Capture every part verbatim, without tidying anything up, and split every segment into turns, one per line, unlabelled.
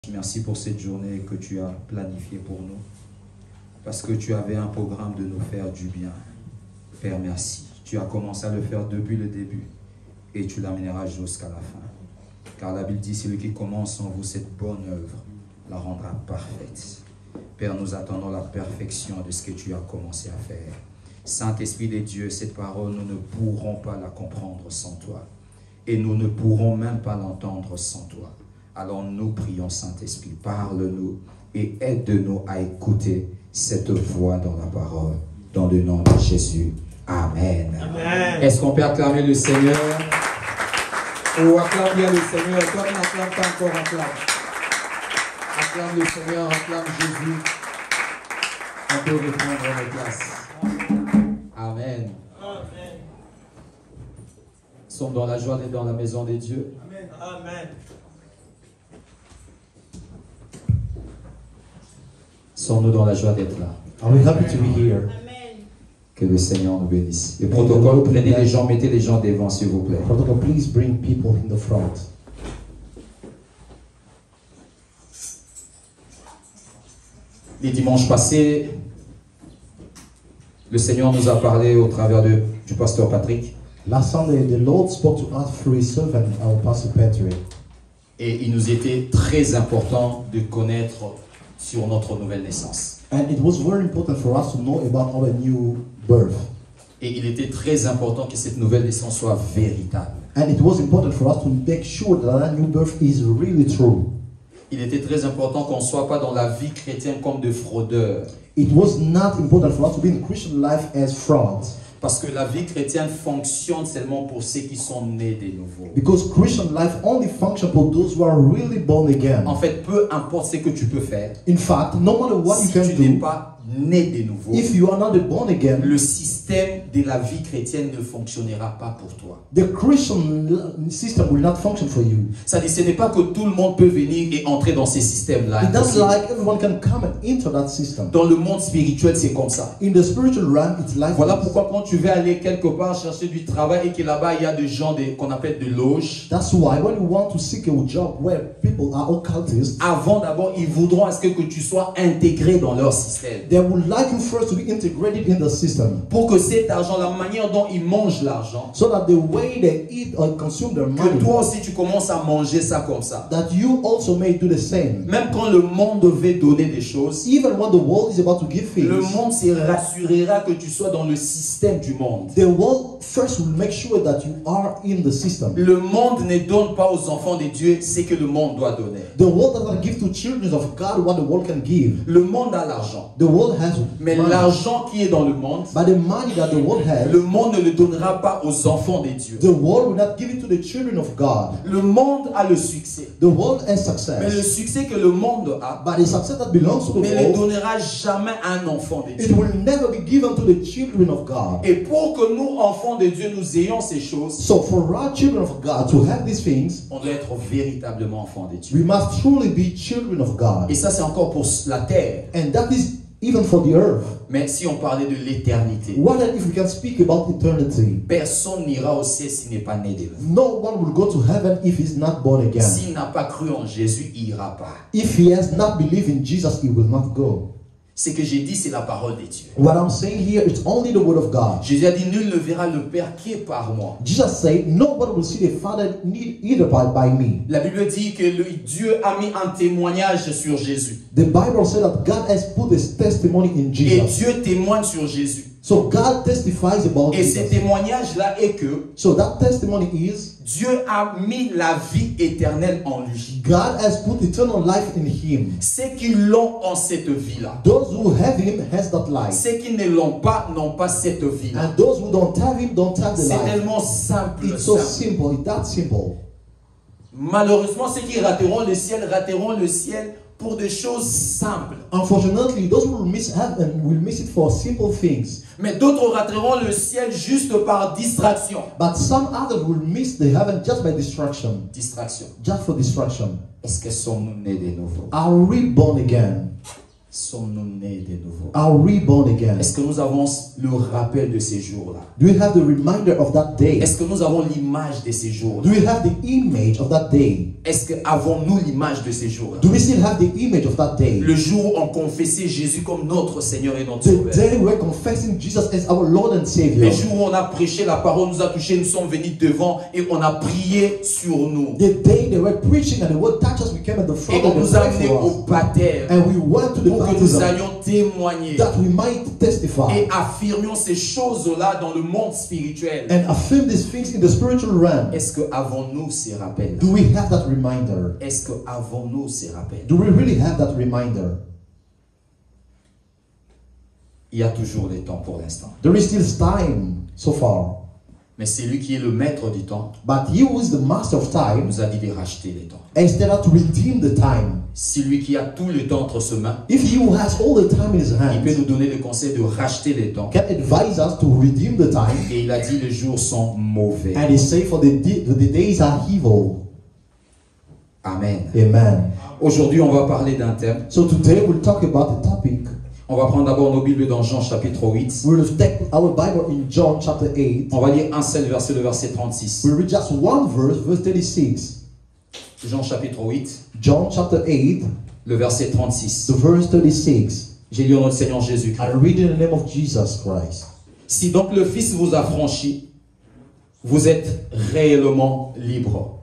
Merci pour cette journée que tu as planifiée pour nous, parce que tu avais un programme de nous faire du bien. Père, merci. Tu as commencé à le faire depuis le début et tu l'amèneras jusqu'à la fin. Car la Bible dit, celui qui commence en vous cette bonne œuvre la rendra parfaite. Père, nous attendons la perfection de ce que tu as commencé à faire. Saint-Esprit de Dieu, cette parole, nous ne pourrons pas la comprendre sans toi. Et nous ne pourrons même pas l'entendre sans toi. Alors nous prions, Saint-Esprit, parle-nous et aide-nous à écouter cette voix dans la parole. Dans le nom de Jésus. Amen. Amen. Est-ce qu'on peut acclamer le Seigneur? Ou acclame bien le Seigneur. Toi qui n'acclame pas encore, acclame. Acclame le Seigneur, acclame Jésus. On peut reprendre nos places. Amen. Amen. Nous sommes dans la joie d'être dans la maison de Dieu. Amen. Amen. Sommes-nous dans la joie d'être là?
Are we happy to be here?
Que le Seigneur nous bénisse. Le protocole, prenez les gens, mettez les gens devant, s'il vous plaît.
Protocol, please bring people in the front.
Les dimanches passés, le Seigneur nous a parlé au travers de, du pasteur Patrick.
Last Sunday, the Lord spoke to us through His servant, our Pastor Patrick.
Et il nous était très important de connaître sur notre nouvelle naissance.
And it was very important for us to know about our new birth.
Et il était très important que cette nouvelle naissance soit véritable.
And it was important for us to make sure that that new birth is really true.
Il était très important qu'on ne soit pas dans la vie chrétienne comme de fraudeurs.
It was not important for us to be in Christian life as frauds.
Parce que la vie chrétienne fonctionne seulement pour ceux qui sont nés de nouveau.
Because Christian life only functions for those who are really born again.
En fait, peu importe ce que tu peux faire.
In fact, no matter what
si
you can
tu
do,
n'es pas né de nouveau,
if you are not born again,
le système de la vie chrétienne ne fonctionnera pas pour toi.
The Christian system will not function for you.
Ça dit, ce n'est pas que tout le monde peut venir et entrer dans ces systèmes-là.
It doesn't like everyone can come and enter that system.
Dans le monde spirituel, c'est comme ça.
In the spiritual realm, it's like
voilà
this.
Pourquoi quand tu veux aller quelque part chercher du travail et que là-bas il y a des gens de, qu'on appelle des loges.
That's why when you want to seek a job where people are occultists,
avant d'abord ils voudront à ce que, que tu sois intégré dans leur système.
They would like you first to be integrated in the system.
Pour que cet argent, la manière dont ils mangent l'argent,
so that the way they eat or consume their money,
que toi aussi tu commences à manger ça comme ça.
That you also may do the same.
Même quand le monde veut donner des choses,
even when the world is about to give things,
le monde se rassurera que tu sois dans le système du monde.
The world first will make sure that you are in the system.
Le monde ne donne pas aux enfants de Dieu ce que le monde doit donner.
The world does not give to children of God what the world can give.
Le monde a l'argent.
The world has
Mais l'argent qui est dans le monde,
but the money that the world has,
le monde ne le donnera pas aux enfants de Dieu.
The world will not give it to the children of God.
Le monde a le succès.
The world has success.
Mais le succès que le monde a,
but the success that belongs to the
ne
world,
le donnera jamais à un enfant de Dieu.
It will never be given to the children of God.
Et pour que nous, enfants de Dieu, nous ayons ces choses,
so for our children of God to have these things,
on doit être véritablement enfants de Dieu.
We must truly be children of God.
Et ça, c'est encore pour la terre.
And that is even for the earth.
Mais si on parlait de l'éternité,
what if we can speak about eternity?
Personne n'ira au ciel s'il n'est pas né de nouveau.
No one will go to heaven if he's not born again.
S'il n'a pas cru en Jésus, il ira pas.
If he has not believed in Jesus, he will not go.
Ce que j'ai dit, c'est la parole de Dieu.
What I'm saying here is only the word of God.
Jésus a dit, nul ne verra le Père qui est par moi.
Jesus said, no one will see the Father either by, by me.
La Bible dit que le, Dieu a mis un témoignage sur Jésus.
The Bible said that God has put his testimony in Jesus.
Et Dieu témoigne sur Jésus.
So God testifies about
Et
Jesus.
ce témoignage-là est que
so that testimony is
Dieu a mis la vie éternelle en lui.
God has put eternal life in him.
Ceux qui l'ont en cette vie-là.
Those who have him has that life.
Ceux qui ne l'ont pas n'ont pas cette vie-là.
And those who don't have him don't have the life.
C'est tellement simple.
It's so
simple.
simple. It's that simple.
Malheureusement, ceux qui rateront le ciel rateront le ciel pour des choses simples.
Unfortunately, those who will miss heaven will miss it for simple things.
Mais d'autres rateront le ciel juste par distraction.
But some others will miss the heaven just by distraction.
Distraction.
Just for distraction.
Est-ce que sommes-nous nés de nouveau?
Are we born again?
Sommes-nous nés de nouveau?
Are we born again?
Est-ce que nous avons le rappel de ces jours-là?
Do we have the reminder of that day?
Est-ce que nous avons l'image de ces jours-là?
Do we have the image of that day?
Est-ce que avons-nous l'image de ces jours-là?
Do we still have the image of that day?
Le jour où on confessait Jésus comme notre Seigneur et notre
The
Sauveur.
day we're confessing Jesus as our Lord and Savior.
Le jour où on a prêché, la parole nous a touchés, nous sommes venus devant et on a prié sur nous.
The day they were preaching and the word touched us, we came at the front
Et on
of the
nous a amenés
for us.
au baptême
And we went to the
pour que nous
baptism
allions témoigner
that we might testify
et affirmions ces choses-là dans le monde spirituel.
and affirm these things in the spiritual realm.
Est-ce que avons-nous ces rappels?
Do we have that reminder?
Est-ce que avons-nous ces rappels?
Do we really have that reminder?
Il y a toujours le temps pour l'instant.
There is still time so far.
Mais c'est lui qui est le maître du temps.
But he who is the master of
Il
time
nous a dit de racheter les temps.
instead of to redeem the time.
C'est lui qui a tout le temps entre ses mains.
If he who has all the time in his
Il peut
hands
nous donner le conseil de racheter les temps.
can advise us to redeem the time,
Et il a dit les jours sont mauvais.
and he say for the, di- the days are evil.
Amen.
Amen.
Aujourd'hui, on va parler d'un thème.
So today we'll talk about the topic.
On va prendre d'abord nos Bibles dans Jean chapitre huit.
We'll take our Bible in John chapter eight.
On va lire un seul verset, le verset trente-six.
We'll read just one verse, verse thirty-six.
Jean chapitre huit,
John chapter eight,
le verset trente-six.
the verse thirty-six.
J'ai lu en notre Seigneur Jésus-Christ.
I read in the name of Jesus Christ.
Si donc le Fils vous a franchi, vous êtes réellement libre.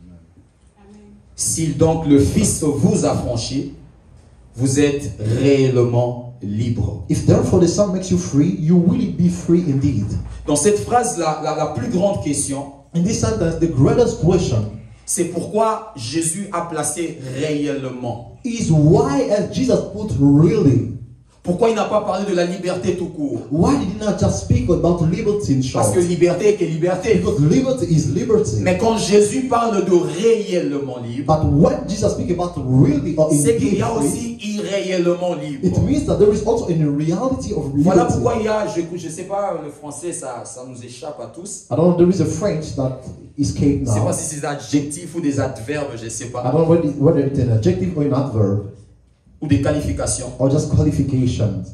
Si donc le Fils vous a franchi, vous êtes réellement libre.
If therefore the Son makes you free, you will be free indeed.
Dans cette phrase, la, la, la plus grande question,
In this sentence, the greatest question
c'est pourquoi Jésus a placé réellement.
is why has Jesus put really?
Pourquoi il n'a pas parlé de la liberté tout court?
Why did he not just speak about liberty in
Parce
short?
que liberté est que liberté.
Because liberty is liberty.
Mais quand Jésus parle de réellement libre,
But when Jesus speaks about really or
c'est qu'il
indeed
y a
free,
aussi irréellement libre.
it means that there is also a reality of
Voilà
liberty.
pourquoi il y a, je ne sais pas, le français, ça, ça nous échappe à tous.
I don't know, there is a French that escaped
Je ne sais
now.
pas si c'est des adjectifs ou des adverbes, je ne sais
I
pas.
don't know whether it- whether it's an adjective or an adverb
Ou des qualifications.
or just qualifications.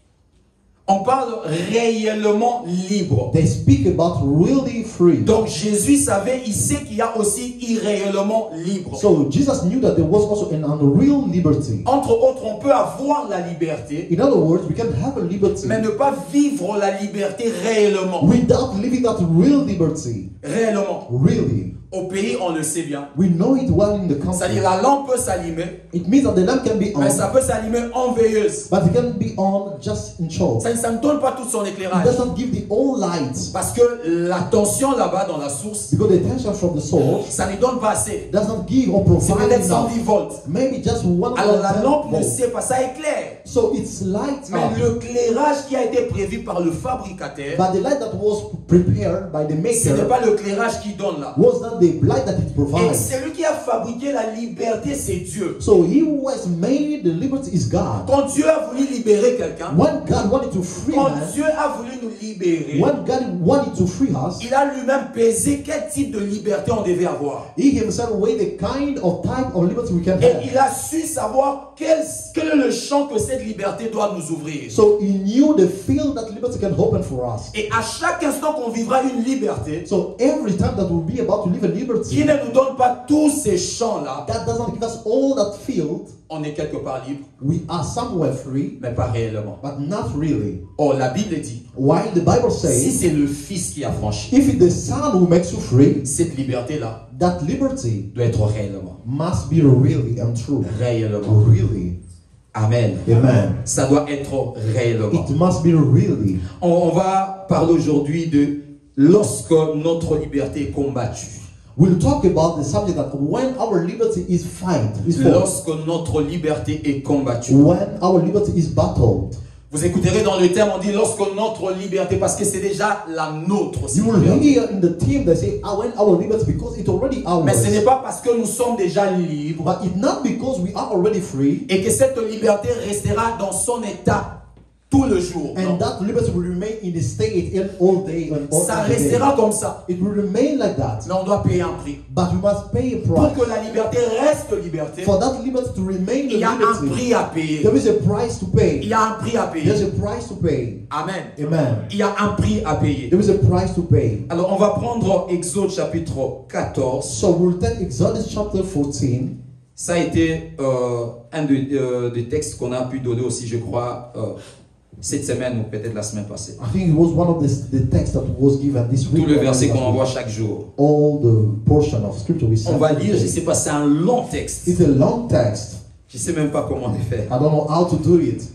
On parle réellement libre.
They speak about really free.
Donc Jésus savait, il sait qu'il y a aussi irréellement libre.
So Jesus knew that there was also an unreal liberty.
Entre autres, on peut avoir la liberté,
In other words, we can have a liberty
mais ne pas vivre la liberté réellement.
without living that real liberty.
Réellement.
Really.
Au pays, on le sait bien.
We know it well in the country.
C'est-à-dire la lampe peut s'allumer,
It means that the lamp can be on,
mais ça peut s'allumer en veilleuse.
but it can be on just in short.
Ça, ça ne donne pas tout son
It
éclairage.
does not give the all lights
Parce que la tension là-bas dans la source,
because the tension from the source
ça ne donne pas assez.
does not give or
C'est
provide
peut-être cent
enough.
dix volts.
Maybe just one
Alors la lampe ne
volt.
sait pas, ça éclaire.
So it's light
Mais
up.
l'éclairage qui a été prévu par le fabricateur,
But the light that was prepared by the
ce n'est
maker
pas l'éclairage qui donne là.
was not the light that it
Et
provides.
celui qui a fabriqué la liberté, c'est Dieu.
So he who has made the liberty is God.
Quand Dieu a voulu libérer quelqu'un,
When God wanted to free
quand
man,
Dieu a voulu nous libérer,
when God wanted to free us,
il a lui-même pesé quel type de liberté on devait avoir.
he himself weighed the kind of type of liberty we can
Et
have.
il a su savoir quel, quel est le champ que cette liberté doit nous ouvrir.
So he knew the field that liberty can open for us.
Et à chaque instant qu'on vivra une liberté,
So every time that we'll be about to live a
qui
liberty,
ne nous donne pas tous ces champs-là,
that doesn't give us all that field.
on est quelque part libre,
We are somewhere free,
mais pas réellement.
but not really.
Or, la Bible dit,
While the Bible
si
says,
c'est le Fils qui a franchi,
if it's the Son who makes you free,
cette liberté-là
that liberty
doit être réellement.
must be really and true.
Réellement.
Really.
Amen.
Amen.
Ça doit être réellement.
It must be really.
On, on va parler aujourd'hui de lorsque notre liberté est combattue.
We'll talk about the subject that when our liberty is fight, is fought,
Lorsque notre liberté est combattue.
when our liberty is battled.
Vous écouterez dans le terme, on dit lorsque notre liberté, parce que c'est déjà la nôtre. cette
You will
liberté.
hear in the team they say, ah, when our liberty, because it's already ours.
Mais ce n'est pas parce que nous sommes déjà libres
But it's not because we are already free
et que cette liberté restera dans son état
tout le jour.
And
Non.
that liberty will remain in the state in all day and all
Ça
every day.
restera comme ça.
It will remain like that.
Mais on doit payer un prix.
But you must pay a
Pour
price.
que la liberté reste liberté,
For that liberty to remain
il y a
a
un
liberty,
prix à payer.
there is a price to
Il
pay.
y a un prix à payer.
There's a price to pay.
Amen.
Amen.
Il y a un prix à payer.
There is a price to pay.
Alors on va prendre Exode chapitre quatorze.
So we'll take Exodus chapter fourteen.
Ça a été euh, un de- euh, des textes qu'on a pu donner aussi, je crois, euh, cette semaine ou peut-être la semaine passée.
I think it was one of the, the texts that was given this week.
Tout le verset qu'on envoie chaque jour.
All the portion of scripture we
On va
sent.
lire, je ne sais pas, c'est un long texte.
It's a long text.
Je ne sais même pas comment le faire.
I don't know how to do it.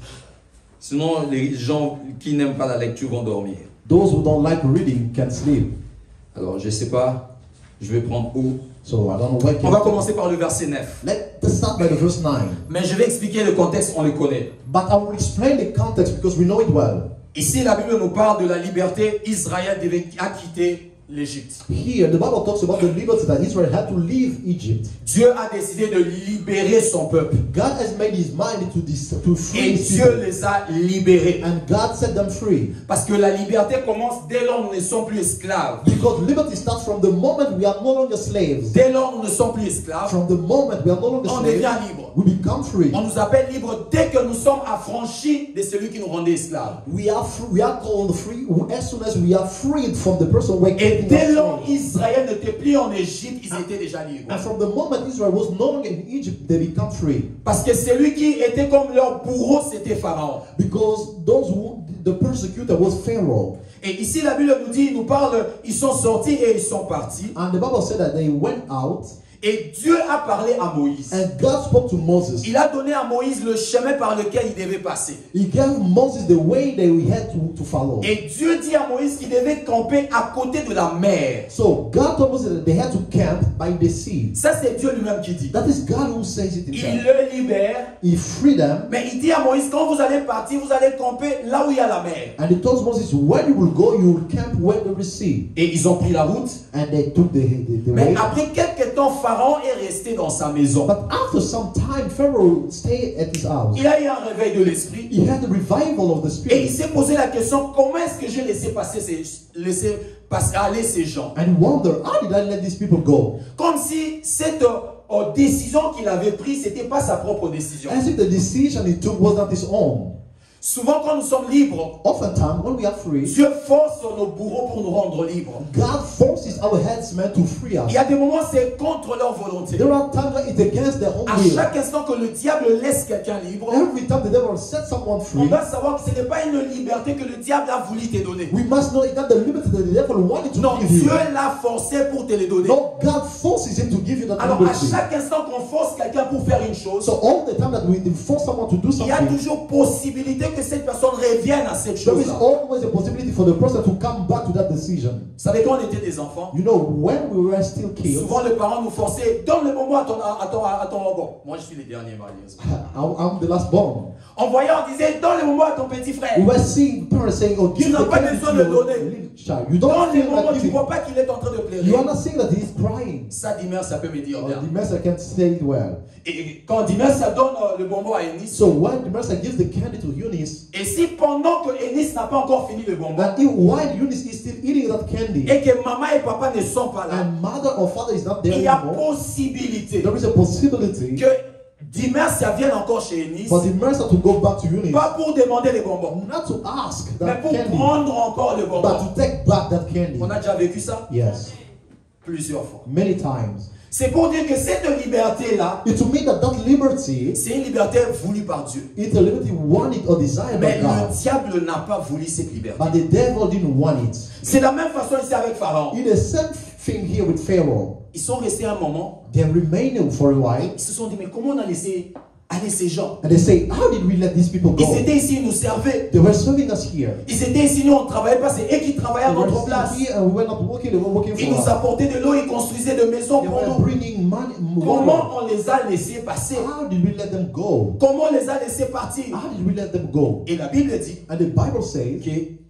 Sinon, les gens qui n'aiment pas la lecture vont dormir.
Those who don't like reading can sleep.
Alors, je ne sais pas, je vais prendre où.
So I don't know where
On va
can.
commencer par le verset neuf.
Let's start by the verse nine.
Mais je vais expliquer le contexte, on le connaît.
But I will explain the context because we know it well.
Ici, la Bible nous parle de la liberté. Israël devait quitter l'Égypte.
Here, the Bible talks about the liberty that Israel had to leave Egypt.
Dieu a décidé de libérer son peuple.
God has made his mind to, dis- to free
Et
his
Dieu
people.
les a libérés.
And God set them free.
Parce que la liberté commence dès lors où nous ne sommes plus esclaves.
Because liberty starts from the moment we are no longer slaves.
Dès lors où nous ne sommes plus esclaves,
From the moment we are no longer
on
slaves,
devient libre.
we become free.
On nous appelle libres dès que nous sommes affranchis de celui qui nous rendait esclaves.
We are free, we are called free as soon as we are freed from the person who
Et
keeping
dès
us
lors
free.
Israël n'était plus en Égypte, ils étaient déjà libres.
And from the moment Israel was no longer in Egypt, they become free.
Parce que celui qui était comme leur bourreau, c'était Pharaon.
Because those who, the persecutor was Pharaoh.
Et ici, la Bible nous dit, il nous parle, ils sont sortis et ils sont partis.
And the Bible said that they went out
Et Dieu a parlé à Moïse.
and God spoke to Moses.
Il a donné à Moïse le chemin par lequel il devait passer.
He gave Moses the way that we had to, to follow.
Et Dieu dit à Moïse qu'il devait camper à côté de la mer.
So God told Moses that they had to camp by the sea.
Ça, c'est Dieu lui-même qui dit.
That is God who says it
Il
himself.
le libère.
He freed them.
Mais il dit à Moïse, quand vous allez partir, vous allez camper là où il y a la mer.
And he told Moses, when you will go, you will camp where there is sea.
Et ils ont pris la route.
And they took the, the, the
Mais
way.
après quelques temps, Pharaon est resté dans sa maison.
But after some time, Pharaoh stayed at his house.
Il a eu un réveil de l'esprit.
He had a revival of the
Et il
spirit.
s'est posé la question, comment est-ce que j'ai laissé passer ces, laisser passer, aller ces gens?
And he wondered, how did I let these people go?
Comme si cette euh, décision qu'il avait prise, c'était pas sa propre décision.
As if the decision he took was not his own.
Souvent, quand nous sommes libres,
Oftentimes, when we are free,
Dieu force nos bourreaux pour nous rendre libres.
God forces our headsmen to free us.
Il y a des moments, c'est contre leur volonté.
There are times when it's against their own
À
will.
chaque instant que le diable laisse quelqu'un libre,
Every time the devil set someone
on
free,
doit savoir que ce n'est pas une liberté que le diable a voulu te donner.
we must know it's not the liberty that the devil wanted to
Non,
give you.
Dieu l'a forcé pour te le donner.
No, God forces him to give you that
Alors, à
liberty.
chaque instant qu'on force quelqu'un pour faire une chose,
So all the time that we force someone to do
il y a
something,
toujours possibilité que cette personne revienne à cette
there is
chose-là.
always a possibility for the person to come back to that decision.
Vous savez, quand on était des enfants,
You know, when we were still kids,
souvent les parents nous forçaient, donne le bonbon à ton, à ton, à ton bon. Moi, je suis le dernier marié.
I'm, I'm the last born.
On voyait, on disait, donne le bonbon à ton petit frère.
We were seeing parents saying, oh, give
Tu n'as
the
pas
candy
besoin
to
de
your
donner.
little child. You don't
Donne le
feel
bonbon,
like
tu ne
giving.
vois pas qu'il est en train de pleurer.
You are not saying that he's crying.
Ça, Dimer, ça peut me dire
Oh,
bien.
the master can't say it well.
Et quand Dimer, ça donne euh, le bonbon à Ennis.
So when the master gives the candy to Eunice,
Et si pendant que Ennis n'a pas encore fini le bonbon,
and if, while Eunice is still eating that candy,
et que maman et papa ne sont pas là,
and mother or father is not there
il y a
anymore,
possibilité
there is a possibility
que Dimer, ça vienne encore chez Ennis,
for the master to go back to Eunice,
pas pour demander les bonbons,
not to ask
mais
that
pour
candy,
prendre encore le
but
bonbon.
to take back that candy.
On a déjà vécu ça
Yes,
plusieurs fois.
many times.
C'est pour dire que cette liberté-là,
It to me that that liberty,
c'est une liberté voulue par Dieu.
it's a liberty wanted or desired
Mais
by God,
le diable n'a pas voulu cette liberté.
but the devil didn't want it.
C'est la même façon ici avec Pharaon.
In the same thing here with Pharaoh,
Ils sont restés un moment,
they remained for a while,
ils se sont dit, mais comment on a laissé aller ces gens?
and they say, how did we let these people go?
Ils étaient ici, ils nous servaient.
They were serving us here.
Ils étaient ici, nous on ne travaillait pas, c'est eux qui travaillaient à
They were
notre
sitting
place.
here and we were not working, they were working
Ils
for
nous
us.
apportaient de l'eau, ils construisaient des maisons
They
pour
were
nous.
bringing money.
Comment on les a laissés passer?
How did we let them go?
Comment on les a laissés partir?
How did we let them go?
Et la Bible dit
And the Bible says
que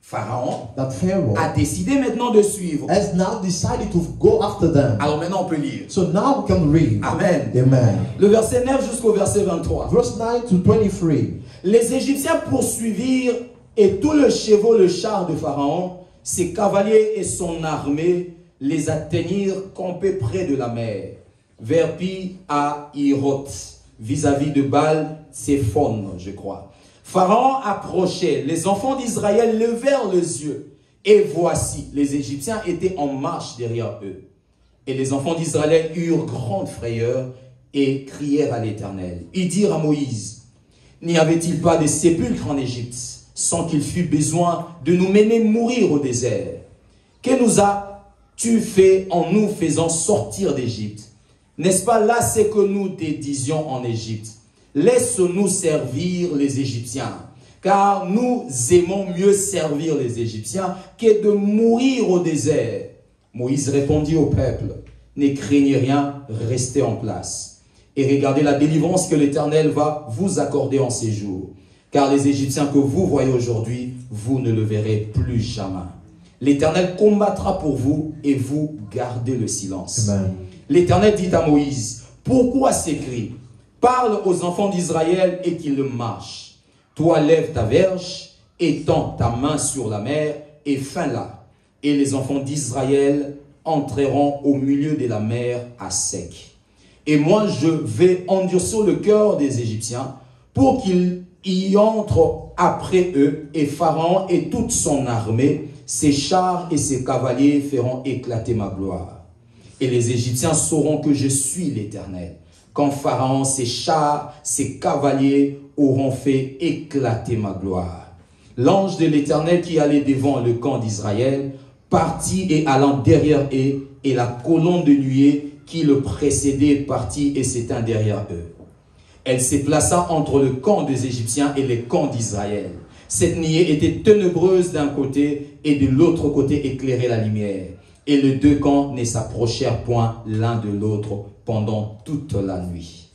Pharaon
that Pharaoh
a décidé maintenant de suivre.
has now decided to go after them.
Alors maintenant on peut lire.
So now we can read.
Amen.
Amen.
Le verset neuf jusqu'au verset vingt-trois.
Verse nine to twenty-three.
Les Égyptiens poursuivirent et tout le chevaux, le char de Pharaon, ses cavaliers et son armée les atteignirent campés près de la mer, vers Pi-Hahiroth, vis-à-vis de Baal-Tsephon, je crois. Pharaon approchait, les enfants d'Israël levèrent les yeux, et voici, les Égyptiens étaient en marche derrière eux. Et les enfants d'Israël eurent grande frayeur et crièrent à l'Éternel. Ils dirent à Moïse, n'y avait-il pas des sépulcres en Égypte, sans qu'il fût besoin de nous mener mourir au désert? Que nous as-tu fait en nous faisant sortir d'Égypte? N'est-ce pas là ce que nous te disions en Égypte? Laisse-nous servir les Égyptiens, car nous aimons mieux servir les Égyptiens que de mourir au désert. Moïse répondit au peuple, ne craignez rien, restez en place. Et regardez la délivrance que l'Éternel va vous accorder en ces jours. Car les Égyptiens que vous voyez aujourd'hui, vous ne le verrez plus jamais. L'Éternel combattra pour vous et vous gardez le silence. L'Éternel dit à Moïse, pourquoi ces cris? Parle aux enfants d'Israël et qu'ils marchent. Toi, lève ta verge, étends ta main sur la mer et fin-la. Et les enfants d'Israël entreront au milieu de la mer à sec. Et moi, je vais endurcir le cœur des Égyptiens pour qu'ils y entrent après eux. Et Pharaon et toute son armée, ses chars et ses cavaliers feront éclater ma gloire. Et les Égyptiens sauront que je suis l'Éternel. Quand Pharaon, ses chars, ses cavaliers auront fait éclater ma gloire. L'ange de l'Éternel qui allait devant le camp d'Israël partit et allant derrière eux, et la colonne de nuée qui le précédait partit et s'éteint derrière eux. Elle se plaça entre le camp des Égyptiens et le camp d'Israël. Cette nuée était ténébreuse d'un côté et de l'autre côté éclairait la lumière. Et les deux camps ne s'approchèrent point l'un de l'autre pendant toute la nuit.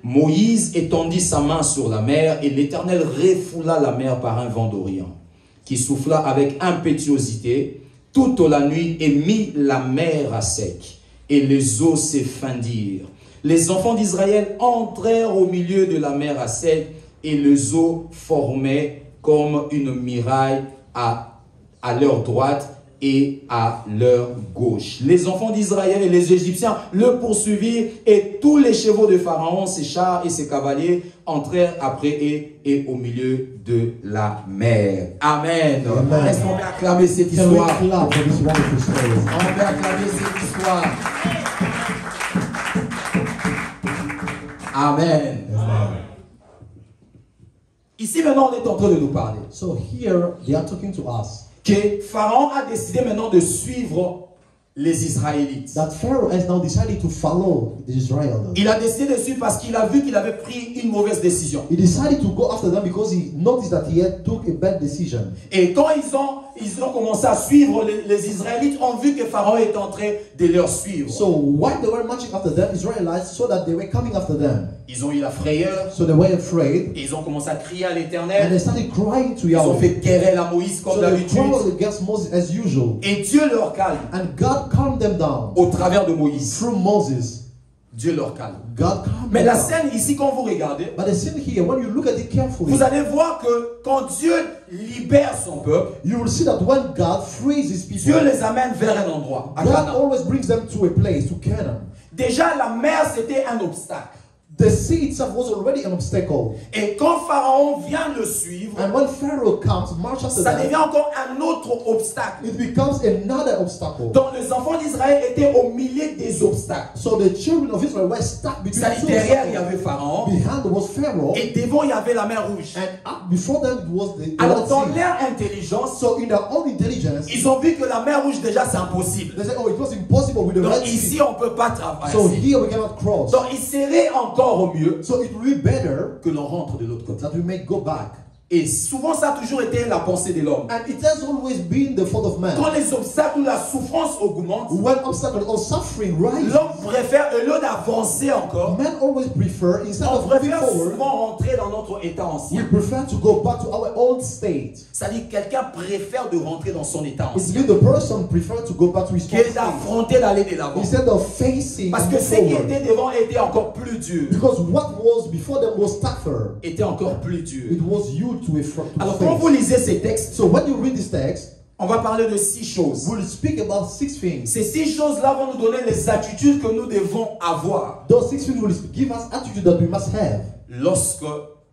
Moïse étendit sa main sur la mer et l'Éternel refoula la mer par un vent d'Orient qui souffla avec impétuosité toute la nuit et mit la mer à sec et les eaux s'effindirent. Les enfants d'Israël entrèrent au milieu de la mer à sec et les eaux formaient comme une muraille à, à leur droite et à leur gauche. Les enfants d'Israël et les Égyptiens le poursuivirent et tous les chevaux de Pharaon, ses chars et ses cavaliers entrèrent après eux et au milieu de la mer. Amen.
Amen.
Est-ce qu'on peut acclamer cette
Can we
histoire?
clap for this wonderful story?
On peut acclamer cette histoire. Amen.
Amen.
Ici maintenant on est en train de nous parler
So here they are talking to us
que Pharaon a décidé maintenant de suivre les Israélites.
that Pharaoh has now decided to follow the Israelites.
Il a décidé de suivre parce qu'il a vu qu'il avait pris une mauvaise décision.
He decided to go after them because he noticed that he had took a bad decision.
Et quand ils ont, ils ont commencé à suivre, les, les Israélites ont vu que Pharaon est en train de leur suivre.
So while they were marching after them, Israelites saw that they were coming after them.
Ils ont eu la frayeur.
So they were afraid
Et ils ont commencé à crier à
and
l'Éternel.
they started crying to
Ils ont
Yahweh.
fait querelle à Moïse comme
So they
d'habitude.
quarreled against Moses as usual.
Et Dieu leur calme.
And God calmed them down
Au travers de Moïse.
through Moses.
Dieu leur calme.
God calmed
Mais
them
la
down.
scène ici, quand vous regardez,
But the scene here, when you look at it carefully,
vous allez voir que quand Dieu libère son peuple,
you will see that when God frees his
Dieu
people,
les amène vers un endroit, à
God
Canaan.
always brings them to a place, to Canaan.
Déjà, la mer, c'était un obstacle.
The sea itself was already an obstacle.
Et quand Pharaon vient le suivre,
And when Pharaoh comes, march after
ça
them,
devient encore un autre obstacle.
it becomes another obstacle.
Donc les enfants d'Israël étaient au milieu des obstacles.
So the children of Israel were stuck between
C'est-à-dire
two
derrière, il y
obstacles.
avait Pharaon.
Behind was Pharaoh,
Et devant, il y avait la mer rouge.
and up before them was the
Alors dans
Red Sea.
leur intelligence,
So in their own intelligence,
ils ont vu que la mer rouge déjà c'est impossible.
they said, oh, it was impossible with the
Donc
Red
ici
Sea.
on ne peut pas
So
traverser.
here we cannot cross.
Donc il serait encore au mieux
So it will be better
que l'on rentre de l'autre côté.
that we may go back.
Et souvent, ça a toujours été la pensée de l'homme.
And it has always been the fault of man.
Quand les obstacles ou la souffrance augmentent,
When obstacles or suffering rise,
l'homme préfère, au lieu d'avancer encore,
men always prefer, instead
on
of moving
préfère
forward,
souvent rentrer dans notre état
we
ancien.
prefer to go back to our old state.
C'est-à-dire quelqu'un préfère de rentrer dans son état
It's
ancien
mean the person prefer to go back to his
que
old state
d'affronter d'aller de l'avant.
instead of facing
Parce
and
que
move
ce qui
forward.
était devant était encore plus dur.
Because what was before them was tougher.
Était encore plus dur.
It was you to, a fr- to
Alors quand vous
face.
lisez ces textes,
So when you read this text,
on va parler de six choses.
we'll speak about six things.
Ces six choses-là vont nous donner les attitudes que nous devons avoir
Those six things will give us attitude that we must have
lorsque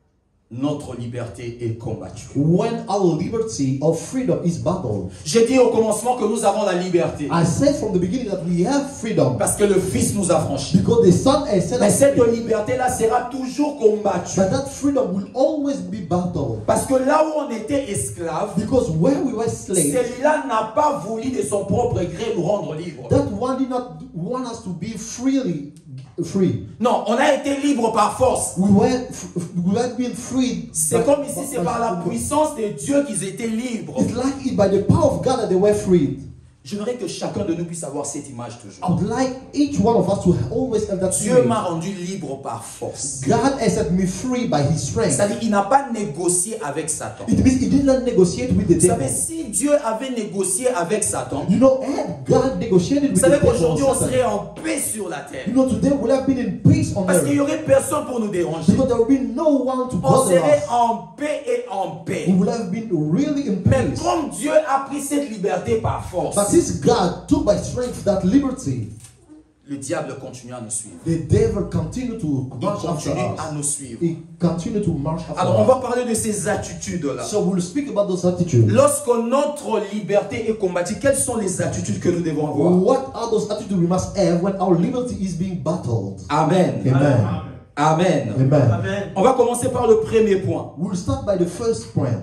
notre liberté est combattue.
when our liberty or freedom is battled.
J'ai dit au commencement que nous avons la liberté
I said from the beginning that we have freedom
parce que le Fils nous a franchis.
because the Son has set
Mais
us
cette
free.
liberté-là sera toujours combattue.
But that freedom will always be battled.
Parce que là où on était esclave,
Because where we were slaves,
celui-là n'a pas voulu de son propre gré nous rendre libres.
that one did not want us to be freely free.
Non, on a été libres par force.
We were, we were being freed.
C'est
by-
comme ici,
by-
c'est
by-
par la puissance de Dieu qu'ils étaient libres.
It's like it, by the power of God that they were freed.
J'aimerais que chacun de nous puisse avoir cette image
I
toujours.
would like each one of us to always have that
Dieu
feeling.
m'a rendu libre par force.
God has set me free by His strength.
C'est-à-dire qu'il n'a pas négocié avec Satan.
It means He did not negotiate with the
Vous
devil.
savez, si Dieu avait négocié avec Satan,
You know, had God negotiated
vous
with
savez
the devil,
qu'aujourd'hui on
Satan,
serait en paix sur la terre.
you know, today we would have been in peace on
Parce qu'il n'y
earth.
aurait personne pour nous déranger.
Because there would be no one to
On
bother
serait
us.
en paix et en paix.
We would have been really in
Mais
peace.
comme Dieu a pris cette liberté par force,
But since God took by strength that liberty,
le diable continue à nous suivre.
the devil continued to
Il
march after
continue à
us.
nous suivre.
He continued to march after
Alors on va
us.
parler de ces attitudes-là.
So we'll speak about those attitudes.
Lorsque notre liberté est combattue, quelles sont les attitudes que nous devons avoir?
What are those attitudes we must have when our liberty is being battled?
Amen.
Amen.
Amen.
Amen.
On va commencer par le premier point.
We'll start by the first point.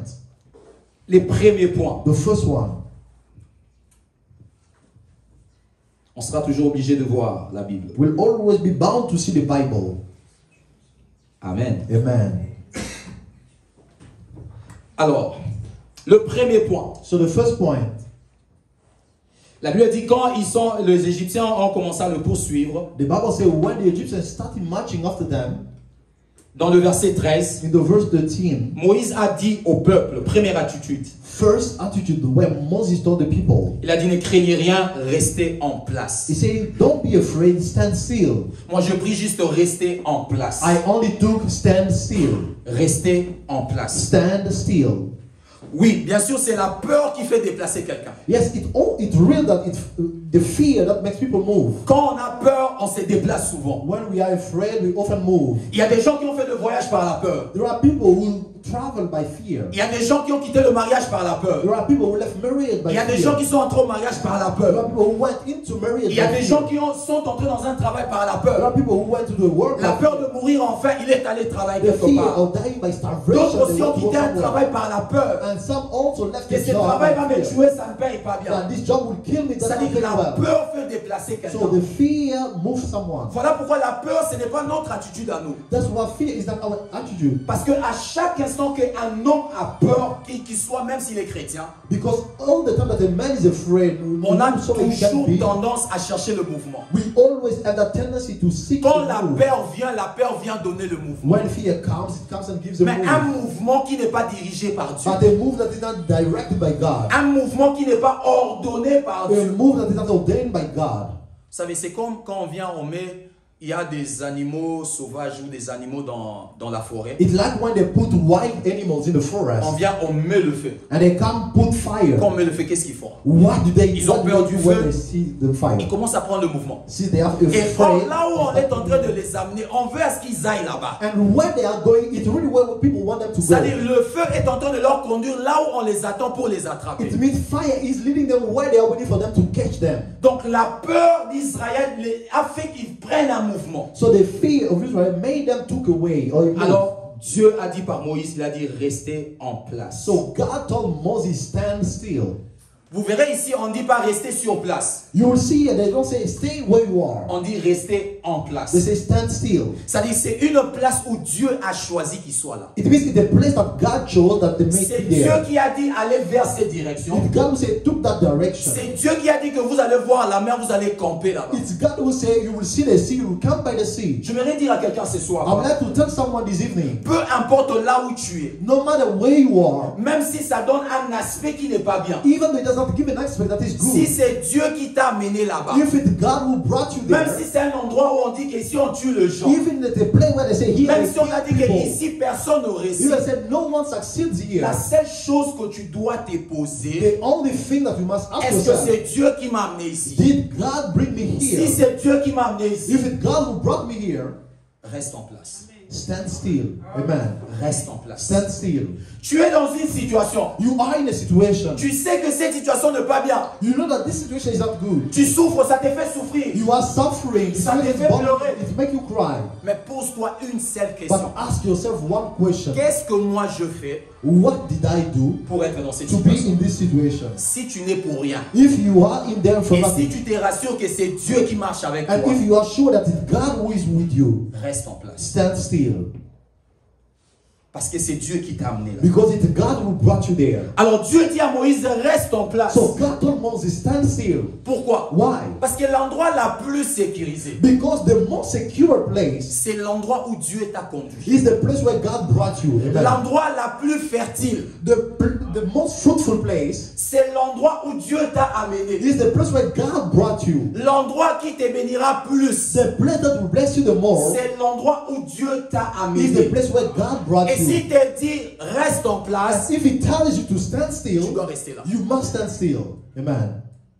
Les premiers points.
The first one.
On sera toujours obligé de voir la Bible.
We'll always be bound to see the Bible.
Amen.
Amen.
Alors, le premier point.
So the first point.
La Bible dit quand ils sont, les Égyptiens ont commencé à le poursuivre.
The Bible says when the Egyptians started marching after them,
Dans le verset treize,
in the verse thirteen,
Moïse a dit au peuple, première attitude,
first attitude when Moses told the people,
il a dit ne craignez rien, restez en place.
he said, don't be afraid, stand still.
Moi je prie juste rester en place.
I only took stand still.
Rester en place.
Stand still.
Oui, bien sûr, c'est la peur qui fait déplacer quelqu'un.
Yes, it all it's real that it's uh, the fear that makes people move.
Quand on a peur, on se déplace souvent.
When we are afraid, we often move.
Il y a des gens qui ont fait le voyage par la peur.
There are people who travel by fear.
Il y a des gens qui ont quitté le mariage par la peur.
There are people who left married by
Il y a des
fear.
gens qui sont entrés au mariage par la
There are
peur.
people who went into marriage
Il y a
by
des
fear.
gens qui ont- sont entrés dans un travail par la
There are
peur.
people who went to the work
La
by
peur
fear.
de mourir enfin, il est allé travailler
The
quelque
fear
part.
of dying by starvation.
D'autres
they
aussi ont
went to
quitté
work
un
somewhere.
travail par la peur.
And some also left
Que
the
ce
job
travail va
by
me
fear.
tuer, ça ne paye pas bien.
That this job will kill me, that
C'est-à-dire
will
que
pay
la
well.
peur fait déplacer
So
quelqu'un.
the fear moves someone.
Voilà pourquoi la peur, ce n'est pas notre attitude à nous.
That's why fear is not our attitude.
Parce qu'à chaque instant qu'un homme a peur, qu'il qu'il soit, même s'il est chrétien,
Because all the time that a man is afraid,
on a
so it can
toujours
be,
tendance à chercher le mouvement.
we always have that tendency to seek
Quand
the
la
move.
peur vient, la peur vient donner le mouvement.
When fear comes, it comes and gives a
Mais un
move.
mouvement qui n'est pas dirigé par Dieu.
But a move that is not directed by God.
Un mouvement qui n'est pas ordonné par
A
Dieu. Vous
move that is not ordained by God.
savez, c'est comme quand on vient, on met, il y a des animaux sauvages ou des animaux dans, dans la forêt.
It's like when they put wild animals in the forest
On vient, on met le feu.
and they can't put fire.
Quand on met le feu, qu'est-ce qu'ils font?
What do they
Ils ont
what do
peur
they
du
do when
feu.
they see the fire?
Ils commencent à prendre le mouvement.
See, they are
Et
afraid.
or, là où on est en train de les amener, on veut à ce qu'ils aillent là-bas.
And when they are going, it's really where people want them to go.
C'est-à-dire, le feu est en train de leur conduire là où on les attend pour les attraper.
It means fire is leading them where they are waiting for them to catch them.
Donc la peur d'Israël les- a fait qu'ils prennent un mouvement.
So the fear of Israel made them took away or move.
Alors, Dieu a dit par Moïse, il a dit restez en place.
So God told Moses, stand still.
Vous verrez ici, on ne dit pas rester sur place.
You will see, and they don't say stay where you are.
On dit rester en
They
place.
say stand still.
C'est-à-dire c'est une place où Dieu a choisi qu'il soit là.
It means it's the place that God chose that they may
C'est
be
Dieu
there.
qui a dit allez vers cette direction.
It's God who say took that direction.
C'est Dieu qui a dit que vous allez voir la mer, vous allez camper là-bas.
It's God who say you will see the sea, you will come by the sea.
Je voudrais dire à quelqu'un ce
I would
soir,
like to tell someone this evening,
peu importe là où tu es,
no matter where you are,
même si ça donne un aspect qui n'est pas bien,
even though it does not give an aspect that is
si
good,
c'est Dieu qui t'a amené là-bas,
if it's God who brought you
même
there,
si c'est un endroit où on dit qu'ici on tue le gens,
even at the place where they say here,
même
they
si on a dit
kill people,
qu'ici personne ne réussit,
even said no one succeeds here,
la seule chose que tu dois te poser,
the only thing that you must ask
est-ce que
yourself,
c'est Dieu qui m'a amené ici?
did God bring me
Si
here?
c'est Dieu qui m'a amené ici,
If it's God who brought me here,
reste en place.
stand still. Amen.
Reste en place.
Stand still.
Tu es dans une situation.
You are in a situation.
Tu sais que cette situation n'est pas bien.
You know that this situation is not good.
Tu souffres, ça te fait souffrir.
You are suffering. It
Ça te
makes
fait
you
pleurer.
It makes you cry.
Mais pose-toi une seule
But
question.
ask yourself one question.
Qu'est-ce que moi je fais
What did I do
pour être dans cette
to be
situation?
in this situation?
Si tu n'es pour rien,
If you are in there for
et si
nothing,
tu te rassures que c'est Dieu qui marche avec
and
toi,
if you are sure that it's God who is with you,
reste en place.
stand still.
Parce que c'est Dieu qui t'a amené là.
Because it's God who brought you there.
Alors Dieu dit à Moïse, reste en place.
So God told Moses, stand still.
Pourquoi?
Why?
Parce que l'endroit la plus sécurisé,
Because the most secure place
c'est l'endroit où Dieu t'a conduit.
is the place where God brought you. Amen.
L'endroit la plus fertile,
The, the most fruitful place
c'est l'endroit où Dieu t'a amené.
is the place where God brought you.
L'endroit qui te bénira plus,
The place that will bless you the more
c'est l'endroit où Dieu t'a
is the
amené.
place where God brought
Et
you.
s'il te dit, reste en place,
And if He tells you to stand
tu
still,
dois rester là.
you must stand still. Amen.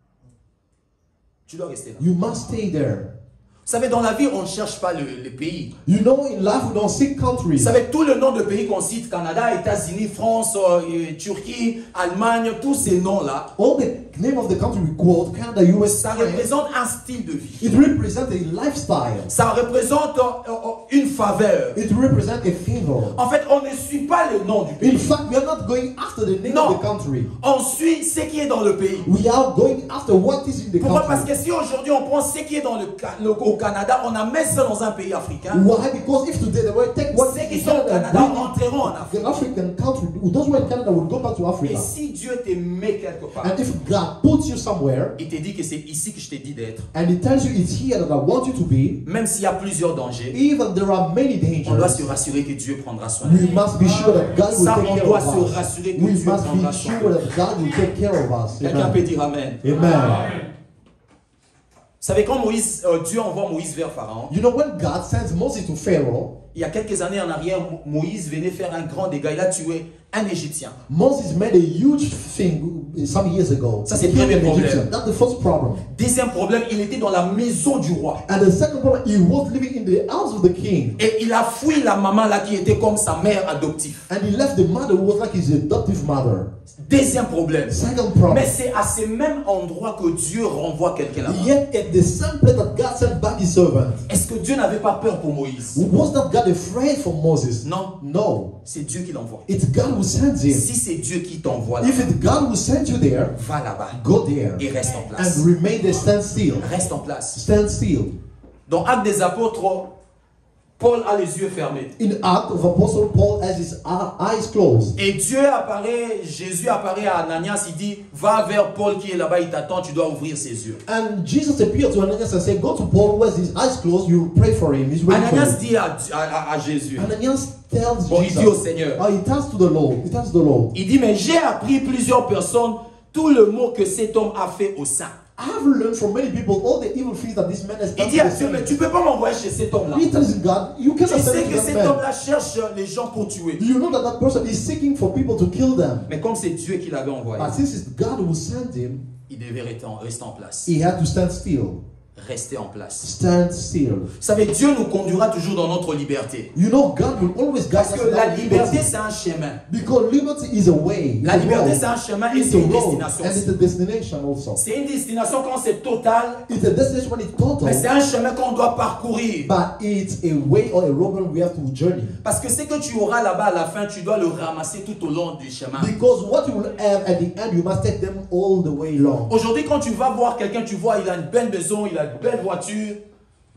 Tu dois rester là.
You must stay there.
Vous savez, dans la vie, on ne cherche pas le, les pays.
You know, in life we don't seek
Vous
countries.
savez, tout le nom de pays qu'on cite, Canada, États-Unis, France, euh, Turquie, Allemagne, tous ces noms-là,
All the name of the country we quote, Canada, U S,
ça représente un style de vie.
it represents a lifestyle.
Ça représente euh, euh, une faveur.
It represents a favor.
En fait, on ne suit pas le nom du pays.
In fact, we are not going after the name
Non.
of the country.
On suit ce qui est dans le pays.
We are going after what is in the
Pourquoi? Parce
country.
que si aujourd'hui on prend ce qui est dans le, Ca- le- au Canada, on a mis ça dans un pays africain,
Why? Because if today they will take what
ceux
is
qui
in
sont au
Canada
Canada
and bring
entreront en
it
Afrique.
to an African country, those who are in Canada will go back to
Et
Africa.
si Dieu te met quelque part,
And if God puts you somewhere
il te dit que c'est ici que je t'ai dit d'être,
and He tells you it's here that I want you to be,
même s'il y a plusieurs dangers,
even there are many
on doit
dangers,
se rassurer que Dieu prendra soin de
we
nous.
must be sure that God will
Ça,
take
on
care
doit
of
se
us.
rassurer que
We
Dieu
must
prendra
be
soin de
sure
nous.
that God will take care of us.
Quelqu'un peut
Amen.
dire Amen.
Amen.
Vous savez, quand Moïse, euh, Dieu envoie Moïse vers Pharaon,
You know, when God sends Moses to Pharaoh,
il y a quelques années en arrière, Mo- Moïse venait faire un grand dégât. Il a tué un Égyptien.
Moses made a huge thing some years ago.
Ça, c'est
He
le
killed
premier
an
problème.
Egyptian. That's the first problem.
Deuxième problème, il était dans la maison du roi.
And the second problem, he was living in the house of the king.
Et il a fui la maman là qui était comme sa mère adoptive.
And he left the mother who was like his adoptive mother.
Deuxième problème.
Second problem.
Mais c'est à ce même endroit que Dieu renvoie quelqu'un là-bas.
Yet at the same place that God sent back his servant.
Est-ce que Dieu n'avait pas peur pour Moïse?
Was not God afraid for Moses?
Non,
No.
c'est Dieu qui l'envoie.
It's God who sends him.
Si c'est Dieu qui t'envoie là,
If it's God who sent you there,
va là-bas
go there.
et reste en place.
And remain there, stand still.
Reste en place.
Stand still.
Dans Actes des Apôtres, Paul a les yeux fermés.
In Act of Apostle, Paul has his eyes closed.
Et Dieu apparaît, Jésus apparaît à Ananias, il dit, va vers Paul qui est là-bas, il t'attend, tu dois ouvrir ses yeux.
And Jesus appeared to Ananias and said, go to Paul who has his eyes closed, you pray for him. He's waiting
Ananias
for you.
dit à, à- à Jésus,
Ananias tells
bon, il
Jesus,
dit au Seigneur,
oh, he tells to the Lord, he tells the Lord,
il dit, mais j'ai appris plusieurs personnes tout le mot que cet homme a fait au sein.
I've learned from many people all the evil things that this man has
Il
done
dit
to
à
the
Dieu, mais
saints.
tu ne peux pas m'envoyer chez cet homme-là.
He tells God, you
Tu
cannot
sais
send
que
to that
cet
man.
homme-là cherche les gens pour tuer.
You know that that person is seeking for people to kill them.
Mais comme c'est Dieu qui l'avait envoyé,
But since it's God who sent him,
il devait rester en, rester en place.
he had to stand still.
Rester en place.
Stand still.
Vous savez, Dieu nous conduira toujours dans notre liberté.
You know, God will always guide
Parce
us
que
in
la
our
liberté,
liberty.
c'est un chemin.
Because liberty is a way.
La
it's a
liberté,
road.
c'est un chemin et
It's
c'est
a
une
road,
destination.
and it's a destination also.
C'est une destination quand c'est total,
It's a destination when it's total,
mais c'est un chemin qu'on doit parcourir.
but it's a way or a road we have to journey.
Parce que ce que tu auras là-bas à la fin, tu dois le ramasser tout au long du chemin.
Because what you will have at the end, you must take them all the way long.
Aujourd'hui, quand tu vas voir quelqu'un, tu vois, il a une belle maison, il a une belle voiture.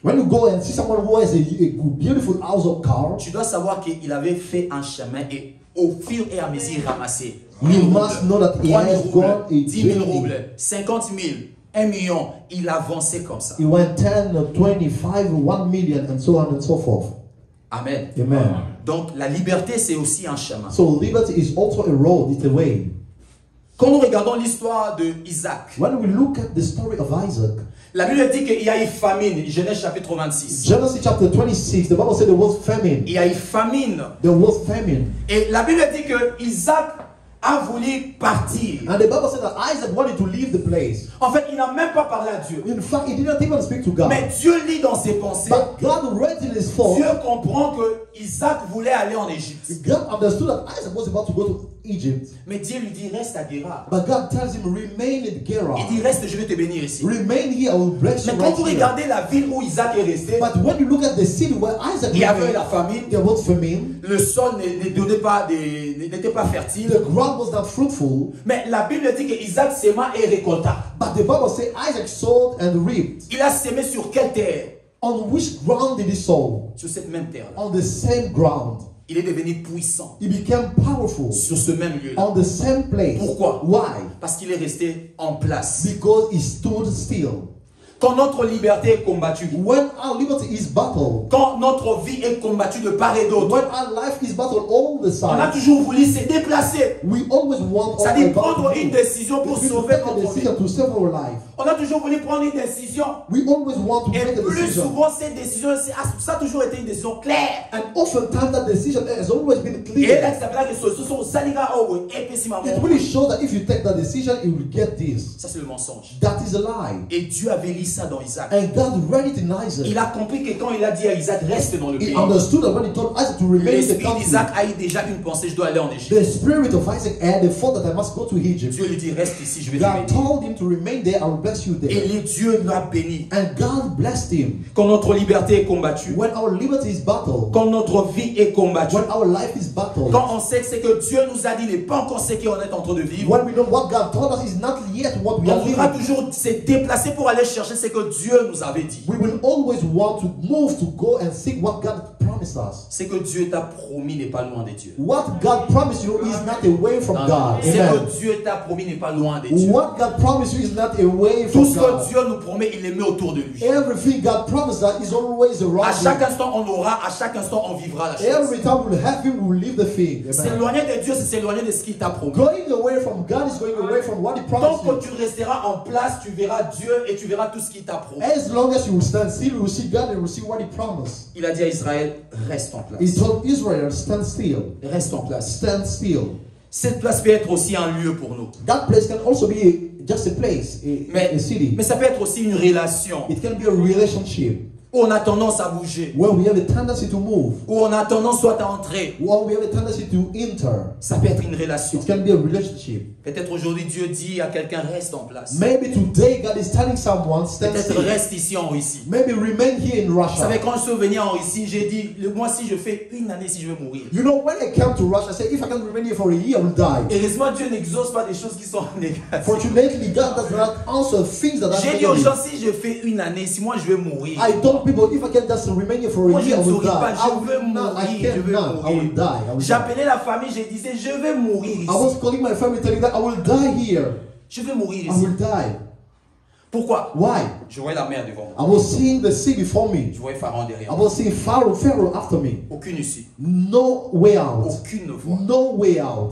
When you go and see someone who has a, a beautiful house or car,
tu dois savoir qu'il avait fait un chemin et au fur et à mesure il ramassait
you
mille
must know that he
trois mille
has gone
roubles,
a
dix mille
journey.
roubles, cinquante mille, un million. Il avançait comme ça.
He went ten, twenty-five, one million, and so on and so forth.
Amen.
Amen.
Donc la liberté c'est aussi un chemin.
So liberty is also a road, it's a way.
Quand nous regardons l'histoire de Isaac,
When we look at the story of Isaac,
la Bible dit qu'il y a eu famine. Genèse chapitre vingt-six.
Genesis chapter twenty-six, the Bible said there was famine.
Il y a eu famine.
There was famine.
Et la Bible dit que Isaac a voulu partir.
And the Bible said that Isaac wanted to leave the place.
En fait, il n'a même pas parlé à Dieu.
In fact, he didn't even speak to God.
Mais Dieu lit dans ses pensées.
But God read in his thoughts.
Dieu comprend que Isaac voulait aller en Égypte.
God understood that Isaac was about to go to Egypt.
Mais Dieu lui dit reste à Guérar.
But God tells him, remain in Gerar.
Il dit reste, je vais te bénir ici.
Remain here, I will bless you.
Mais quand
Right
vous
here.
regardez la ville où Isaac est resté,
But when you look at the city where Isaac
il y avait
remained,
la famine.
there was famine.
Le sol ne, ne donnait pas des, n'était pas fertile.
The ground was not fruitful.
Mais la Bible dit que Isaac séma et récolta.
But the Bible says Isaac sowed and reaped.
Il a sémé sur quelle terre?
On which ground did he sow?
Sur cette même terre-là.
On the same ground.
Il est devenu puissant
He became powerful
sur ce même lieu-là.
on the same place.
Pourquoi?
Why?
Parce qu'il est resté en place.
Because he stood still.
Quand notre liberté est combattue,
When our liberty is battled,
quand notre vie est combattue de part et d'autre,
when our life is battled all the
on a
time,
toujours voulu se déplacer.
we always want
Ça
all
dit
about
prendre
to
une
do.
décision pour
We
sauver
take a
notre vie.
decision to save our life.
On a toujours voulu prendre une décision.
We always want to
Et
make a
plus
decision.
souvent, cette décision, c'est- ah, ça a toujours été une décision claire.
And oftentimes that decision has always been
Et là,
clear.
ça veut dire que ce sont Saliga Owe, épaissement.
It really shows that if you take that decision, you will get this.
Ça, c'est le mensonge.
That is a lie.
Et Dieu avait lu ça dans Isaac.
And God read it in Isaac.
Il a compris que quand il a dit à Isaac, reste dans le
He
pays,
understood that when he told Isaac to remain in the
l'esprit
country,
d'Isaac a eu déjà une pensée, je dois aller en Égypte.
the spirit of Isaac had the thought that I must go to Egypt.
Dieu lui dit, reste ici, je vais te
God
bénir.
told him to remain there, I will bless you
Et
there.
les dieux l'a béni.
And God blessed him.
Quand notre liberté est combattue,
When our liberty is battled,
quand notre vie est combattue,
when our life is battled,
quand on sait que c'est que Dieu nous a dit n'est pas encore ce qu'on est en train de vivre,
when we know what God told us is not yet what we
on
are
voudra
living,
toujours se déplacer pour aller chercher ce que Dieu nous avait dit.
we will always want to move to go and seek what God promised us.
Ce que Dieu t'a promis n'est pas loin de Dieu.
What God promised you is not away from God.
Ce
Amen.
que Dieu t'a promis n'est pas loin de Dieu.
What God promised you is not away
Tout
from
ce que
God.
Dieu nous promet, il les met autour de lui.
Everything God promised us is always
À
around
chaque
you.
instant, on aura, à chaque instant, on vivra la chose.
Every time we'll have Him, we'll leave the thing. Amen.
S'éloigner de Dieu, c'est s'éloigner de ce qu'il t'a promis.
Going away from God is going away from what He
Tant
promised
que
you.
tu resteras en place, tu verras Dieu et tu verras tout ce qu'il t'a promis.
As long as you will stand still, you will see God and you will see what He promised.
Il a dit à Israël, reste en
He
place.
told Israel, stand still.
Reste en place.
Stand still.
Cette place peut être aussi un lieu pour nous.
That place can also be a, just a place, a,
Mais,
a city.
mais ça peut être aussi une relation
It can be a relationship
où on a tendance à bouger,
where we have a tendency to move,
où on a tendance soit à entrer.
or we have a tendency to enter.
Ça peut être une relation.
It can be a relationship.
Peut-être aujourd'hui Dieu dit à quelqu'un reste en place.
Maybe today God is telling someone, stand
Peut-être
still.
reste ici en Russie.
Maybe remain here in
Vous savez,
Russia.
quand je suis venu en Russie, j'ai dit, le mois si je fais une année si je vais mourir.
You know, when I came to Russia, I said, if I can remain here for a year, I will die.
Heureusement, Dieu n'exauce pas des choses qui sont négatives.
Fortunately, God does not answer things that are
J'ai dit aux
negative.
gens, si je fais une année, si moi je vais mourir,
I told people, if I can just remain here for
moi
a
je
year,
ne
I will
souris
die.
pas,
I
je veux
will not, I
mourir, je veux
cannot, I will
mourir.
die. I will die.
J'appelais la famille, je disais, je vais mourir
I
ici.
was calling my family telling them, I will die here.
Je vais mourir
I
ici.
will die.
Pourquoi?
Why?
Je voyais la mer devant
I
moi.
was seeing the sea before me.
Je voyais Pharaon derrière
I
moi.
was seeing Pharaoh, Pharaoh after me.
Aucune issue.
No way out.
Aucune voie.
No way out.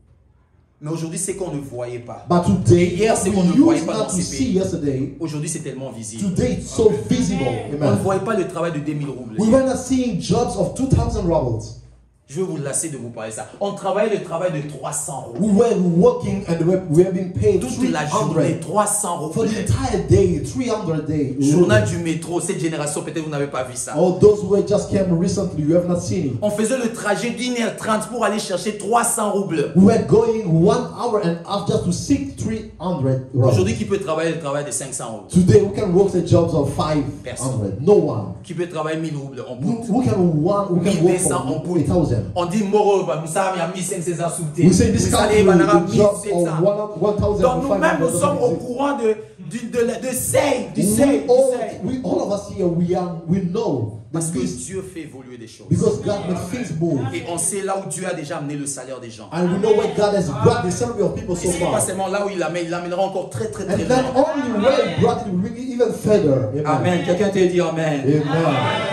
Mais aujourd'hui, c'est qu'on ne voyait pas.
But today,
Hier,
what
c'est qu'on
we
ne voyait
used
pas
not
dans
to
ces
see
pays.
yesterday,
Aujourd'hui, c'est tellement visible.
today it's so visible.
On ne
Amen.
voyait pas le travail de deux mille roubles.
We were not seeing jobs of two thousand rubles.
Je vais vous lasser de vous parler de ça. On travaillait le travail de trois cents roubles.
We were working and we were, we were being paid
Toute
three
la journée,
hundred
trois cents
for
roubles.
the entire day, three hundred day.
Journal du métro, cette génération, peut-être vous n'avez pas vu ça.
All those who just came recently, you have not seen it.
On faisait le trajet d'une heure trente pour aller chercher trois cents roubles.
We were going one hour and a half just to seek three hundred rubles.
Aujourd'hui, qui peut travailler le travail de cinq cents roubles?
Today we can work the jobs of five
Personne.
hundred. No one.
Qui peut travailler mille roubles en
Who,
bout?
who can one? Who can work
mille deux cents en
for
bout.
a thousand?
On dit Moro, bah, Moussa, il y a mille cinq cents sous
We say this
Vous
country
allez, bah, on aura
the job
mille sept cents.
of one one thousand
Donc nous-mêmes,
five
nous sommes au
hundred.
courant de, du, de, de seuil, du
We
seuil, du
all,
seuil.
we, all of us here, we, are, we know
Parce que
this
Dieu fait évoluer des choses.
because God makes things move.
Et on sait là où Dieu a déjà amené le salaire des gens.
And we know where God has brought the salary of people so
Et c'est pas
far.
seulement là où il l'amène, il l'amènera encore très très très
And not
loin.
only where He brought it, we bring it even further. Amen.
Amen. Quelqu'un t'a dit Amen.
Amen.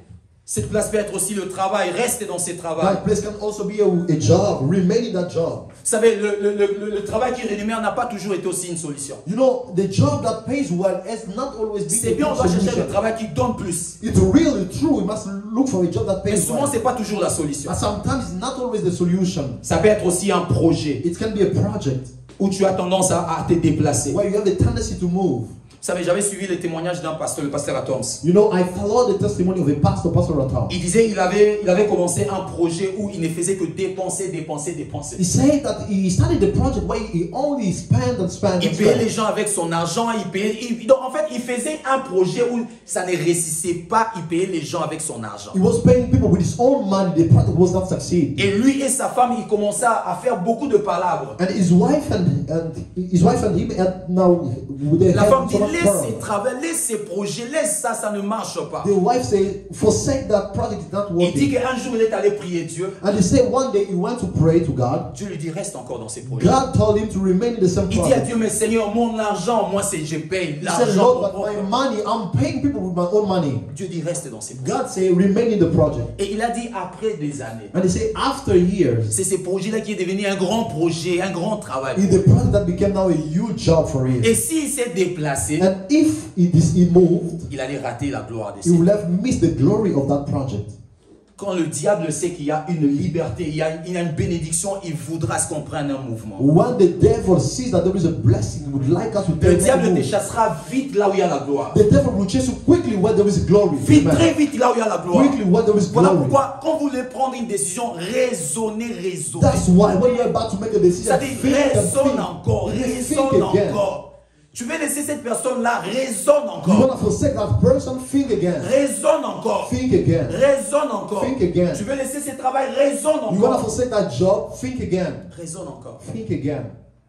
Cette place peut être aussi le travail. Reste dans ces travaux.
That place can also be a, a job. Remain in that job.
Vous savez, le, le, le, le travail qui rémunère n'a pas toujours été aussi une solution.
You know, the job that pays well has not always been
C'est
a
bien, on
good
doit chercher le
solution.
travail qui donne plus.
It's really true. We must look for a job that
Mais
pays
souvent,
well.
c'est pas toujours la solution.
But sometimes it's not always the solution.
Ça peut être aussi un projet
It can be a project
où tu as tendance à, à te déplacer.
where you have the tendency to move.
Vous savez, j'avais suivi les témoignages d'un pasteur, le pasteur Atoms.
You know, I followed the testimony of a pastor, Pastor Ratam.
Il disait il avait, il avait commencé un projet où il ne faisait que dépenser, dépenser, dépenser.
He said that he started the project where he only spent and spent
Il
and
payait les
spent.
gens avec son argent, il payait, il- donc en fait, il faisait un projet où ça ne réussissait pas, il payait les gens avec son argent.
He was paying people with his own money. The project was not succeed.
Et lui et sa femme, ils commençaient à faire beaucoup de palabres.
And his wife and, and his wife and him and now they
La
have
femme dit,
so much
laisse
quarrel.
ces travaux, laisse ces projets, laisse ça, ça ne marche pas.
The wife said, forsake that project, it's not
Il dit
working.
qu'un jour, il est allé prier Dieu.
And he said one day he went to pray to God.
Dieu lui dit, reste encore dans ces projets.
God told him to remain in the same
Il dit à
project.
Dieu, mais Seigneur, mon argent, moi, c'est je paye
He said,
l'argent.
Lord,
mon
but
propre.
my money, I'm paying people with my own money.
Dieu dit, reste dans ces projets.
God said, remain in the project.
Et il a dit, après des années,
And he said, after years,
c'est ces projets-là qui est devenu un grand projet, un grand travail.
in the project that became now a huge job for him.
Et s'il s'est déplacé,
And if he, dis- he moved,
il allait rater la gloire de
he
ses.
would have missed the glory of that project.
Quand le diable sait qu'il y a une liberté, il y a, il y a une bénédiction, il voudra ce qu'on prenne un mouvement.
When the devil sees that there is a blessing, he would like us to
Le
take
diable
that
te
move.
chassera vite là où il y a la gloire.
The devil will chase you quickly where there is glory.
Vite,
Amen.
très vite là où il y a la gloire.
Quickly where there is
Voilà
glory.
pourquoi, quand vous voulez prendre une décision, raisonnez, raisonnez.
That's why when you're about to make a decision,
Ça dit,
think and
raisonne
think.
encore,
Think
raisonne
again.
encore. Tu veux laisser cette personne-là, raisonne
You
encore.
want to forsake that person, think again.
Raisonne encore.
Think again.
Raisonne encore.
Think again.
Tu veux laisser ce travail, raisonne
You want to
encore.
forsake that job, think again.
Raisonne encore.
Think again.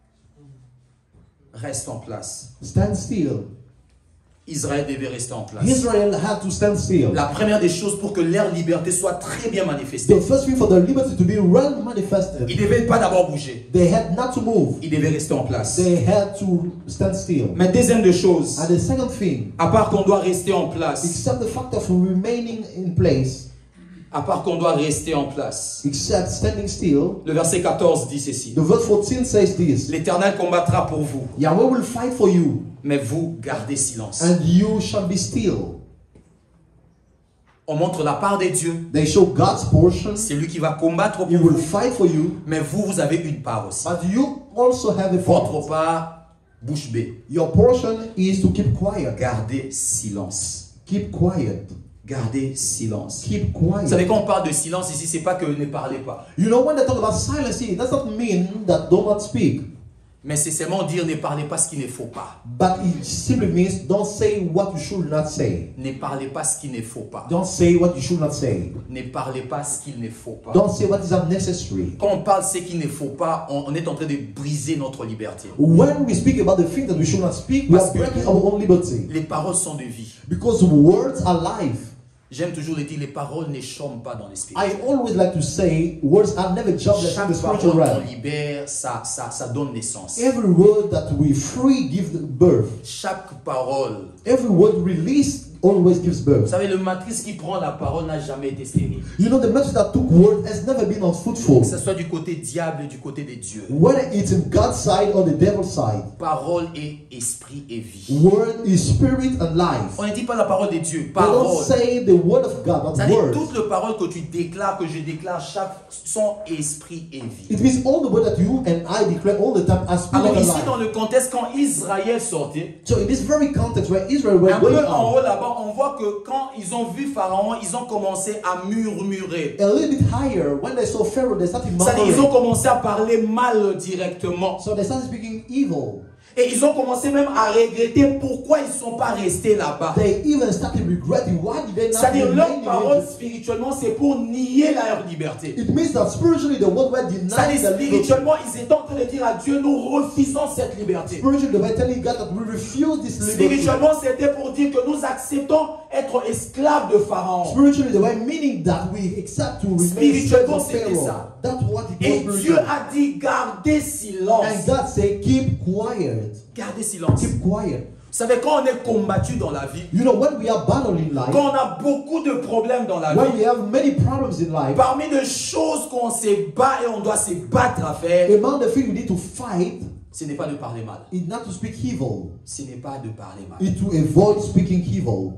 Reste en place.
Stand still.
Israël devait rester en place.
Israel had to stand still.
La première des choses pour que leur liberté soit très bien manifestée,
The first thing for their liberty to be well manifested,
ils ne devaient pas d'abord bouger.
they had not to move.
Ils devaient rester en place.
They had to stand still.
Mais deuxième des choses,
And the second thing,
à part qu'on doit rester en place,
except the fact of remaining in place,
à part qu'on doit rester en place,
except standing still,
le verset quatorze dit ceci.
the verse fourteen says this:
L'Éternel combattra pour vous,
Yahweh will fight for you,
mais vous gardez silence.
and you shall be still.
On montre la part de Dieu.
They show God's portion.
C'est lui qui va combattre
He
pour
will
vous.
fight for you,
Mais vous, vous avez une part aussi.
but you also have a part.
Votre part, bouche bée.
Your portion is to keep quiet.
Gardez silence.
Keep quiet.
Gardez silence.
Keep
Vous savez,
quiet.
quand on parle de silence ici, c'est pas que ne parlez pas.
You know, when they talk about silence, it does not mean that do not speak,
Mais c'est seulement dire ne parlez pas ce qu'il ne faut pas.
but it simply means don't say what you should not say.
Ne parlez pas ce qu'il ne faut pas.
Don't say what you should not say.
Ne parlez pas ce qu'il ne faut pas.
Don't say what is unnecessary.
Quand on parle ce qu'il ne faut pas, on, on est en train de briser notre liberté.
When we speak about the things that we should not speak, we are breaking our own liberty.
Les paroles sont de vie.
Because words are life.
J'aime toujours le dire, les paroles ne chôment pas dans l'esprit.
I always like to say words are never jobless in the
Chaque
spiritual
parole qu'on
realm.
libère, ça, ça, ça donne naissance.
Every word that we free gives birth.
Chaque parole.
Every word released always gives
Vous
birth.
savez, le matrice qui prend la parole n'a jamais été stérile.
You know, the message that took word has never been unfruitful.
Que ce soit du côté diable et du côté de Dieu.
Whether it's in God's side or the devil's side.
Parole est esprit et vie.
Word is spirit and life.
On ne dit pas la parole de Dieu,
They don't
parole.
say the word of God, but
C'est-à-dire
word.
toutes les paroles que tu déclares, que je déclare, chaque sont esprit et vie.
It means all the word that you and I declare all the time as spirit
Alors
and
ici,
life.
dans le contexte, quand Israël sortait,
So in this very context where Israel was
un
going
peu en
out,
haut là-bas, on voit que quand ils ont vu Pharaon, ils ont commencé à murmurer.
a little bit higher, when they saw Pharaoh, they started
C'est-à-dire ils ont
murmuring.
commencé à parler mal directement.
So they started speaking evil.
Et ils ont commencé même à regretter pourquoi ils ne sont pas restés là-bas.
They even started regretting why did they not
C'est-à-dire leur
remain in
parole
Egypt.
spirituellement, c'est pour nier leur liberté.
It means that spiritually the world were denying
C'est-à-dire
their liberty.
spirituellement, ils étaient en train de dire à Dieu, nous refusons cette liberté.
Spiritually, they were telling God that we refuse this liberty.
Spirituellement, c'était pour dire que nous acceptons être esclaves de Pharaon.
Spiritually, they were meaning that we accept to remain slaves
Spirituellement,
of
c'était
Pharaoh.
ça.
That's what it
Et
was
Dieu
spiritually.
a dit, gardez silence.
And God said, keep quiet.
Gardez silence. Vous
Keep quiet.
savez, quand on est combattu dans la vie,
You know, when we are battling life,
quand on a beaucoup de problèmes dans la
when
vie,
we have many problems in life,
parmi les choses qu'on se bat et on doit se battre à faire,
among the things we need to fight
ce n'est pas de parler mal.
is not to speak evil,
Ce n'est pas de parler mal.
it's to avoid speaking evil.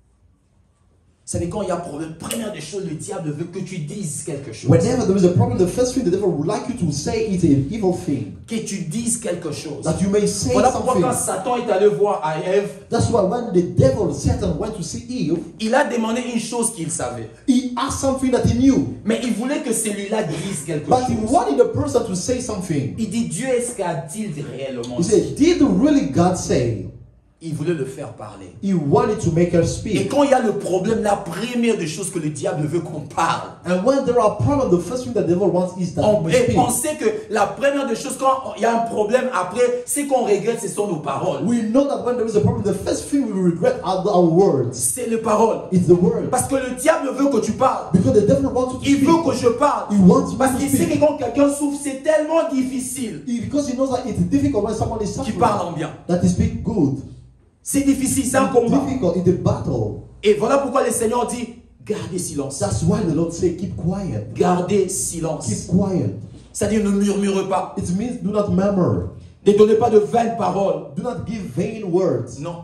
Vous savez, quand il y a problème, première des choses, le diable veut que tu dises quelque chose.
Whenever there is a problem, the first thing the devil would like you to say is an evil thing.
Que tu dises quelque chose.
That you may say
Voilà pourquoi
something.
quand Satan est allé voir à Ève,
That's why when the devil, Satan, went to see Eve,
il a demandé une chose qu'il savait.
he asked something that he knew.
Mais il voulait que celui-là dise quelque
But he
chose.
wanted the person to say something.
Il dit, Dieu, est-ce qu'a-t-il réellement
He
dit?
said, did really God say?
Il voulait le faire parler.
He wanted to make her
Et
speak.
quand il y a le problème, la première des choses que le diable veut qu'on parle.
And when there are problems, the first thing the devil wants is that
On
we
peut
speak.
penser que la première des choses, quand il y a un problème, après, ce qu'on regrette, ce sont nos paroles.
We know that when there is a problem, the first thing we regret are our words.
C'est les paroles.
It's the word.
Parce que le diable veut que tu parles.
Because the devil wants you to
Il
speak.
veut que je parle.
He wants you
Parce
to
qu'il sait que
speak.
quand quelqu'un souffre, c'est tellement difficile
He- Because he knows that it's difficult when someone is
qu'il
suffering.
parle en bien.
That he speak good.
C'est difficile, c'est un
It's
combat.
difficult in the battle.
Et voilà pourquoi le Seigneur dit, gardez silence.
That's why the Lord say, keep quiet.
Gardez silence.
Keep quiet.
C'est-à-dire ne murmure pas.
It means do not murmur.
Ne donnez pas de vaines paroles.
Do not give vain words.
Non.